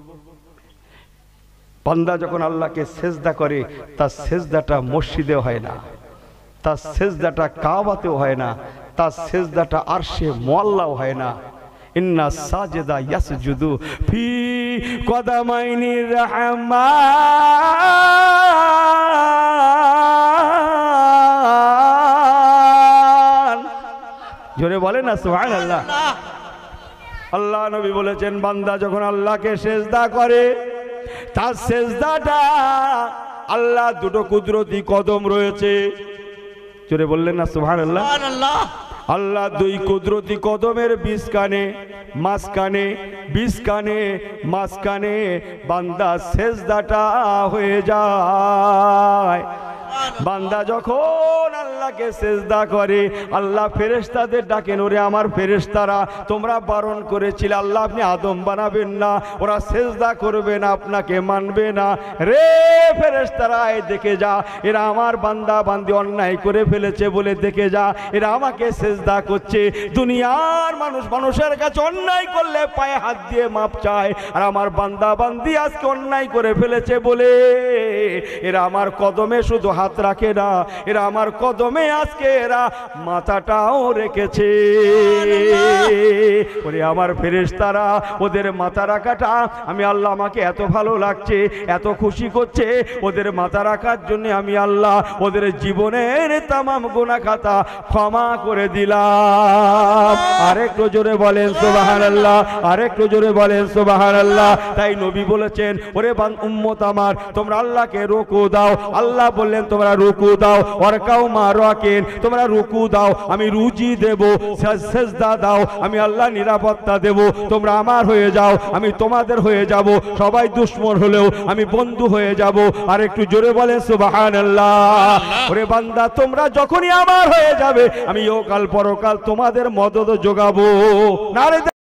বান্দা যখন আল্লাহকে সেজদা করে, তার সেজদাটা মসজিদে হয় না, তার সেজদাটা কাবাতেও হয় না, তার সেজদাটা আরশে মুআল্লাও হয় না। ইন্না সাজিদা ইয়াসজুদু ফি কদামাইনির রাহমান। জোরে বলেন না সুবহানাল্লাহ। আল্লাহ নবী বলেছেন, বান্দা যখন আল্লাহকে সেজদা করে, তার সেজদাটা আল্লাহ দুটো কুদরতি কদম রয়েছে। জোরে বললেন না সুবহানাল্লাহ। আল্লাহ দুই কুদরতি কদমের মাঝখানে বান্দা সেজদাটা হয়ে যায়। বান্দা যখন আল্লাহকে সেজদা করে, আল্লাহ ফেরেশতাদের ডাকেন, ওরে আমার ফেরেশতারা, তোমরা বারণ করেছিলে আল্লাহ আপনি আদম বানাবেন না, ওরা সেজদা করবে না, আপনাকে মানবে না। রে ফেরেশতারা, এই দেখে যা, এরা আমার বান্দা বান্দি অন্যায় করে ফেলেছে বলে দেখে যা, এরা আমাকে সেজদা করছে। দুনিয়ার মানুষ মানুষের কাছে অন্যায় করলে পায়ে হাত দিয়ে মাপ চায়, আর আমার বান্দা বান্দি আজকে অন্যায় করে ফেলেছে বলে এরা আমার কদমে শুধু হাত রাখে না, এরা আমার কদমে আজকে এরা মাথাটাও রেখেছে। ওরে আমার ফেরেশতারা, ওদের মাথা রাখাটা আমি আল্লাহ আমাকে এত ভালো লাগছে, এত খুশি করছে, ওদের মাথা রাখার জন্য আমি আল্লাহ ওদের জীবনের তামাম গুনাহ খাতা ক্ষমা করে দিলাম। আরেকটু জোরে বলেন সুবহানাল্লাহ, আরেকটু জোরে বলেন সুবহানাল্লাহ। তাই নবী বলেছেন, ওরে উম্মত আমার, তোমরা আল্লাহকে আমাকে রুকু দাও। আল্লাহ বললেন তোমরা রুকু দাও, ওয়ারকাউ মা রাকিন, তোমরা রুকু দাও, আমি রুজি দেব, সেজদা দাও, আমি আল্লাহ নিরাপত্তা দেব, তোমরা আমার হয়ে যাও, আমি তোমাদের হয়ে যাব, সবাই দুশমন হলেও আমি বন্ধু হয়ে যাব। আর একটু জোরে বলেন সুবহানাল্লাহ। ওরে বান্দা, তোমরা যখনই আমার হয়ে যাবে আমি ইহকাল পরকাল তোমাদের মদদ যোগাবো। নারে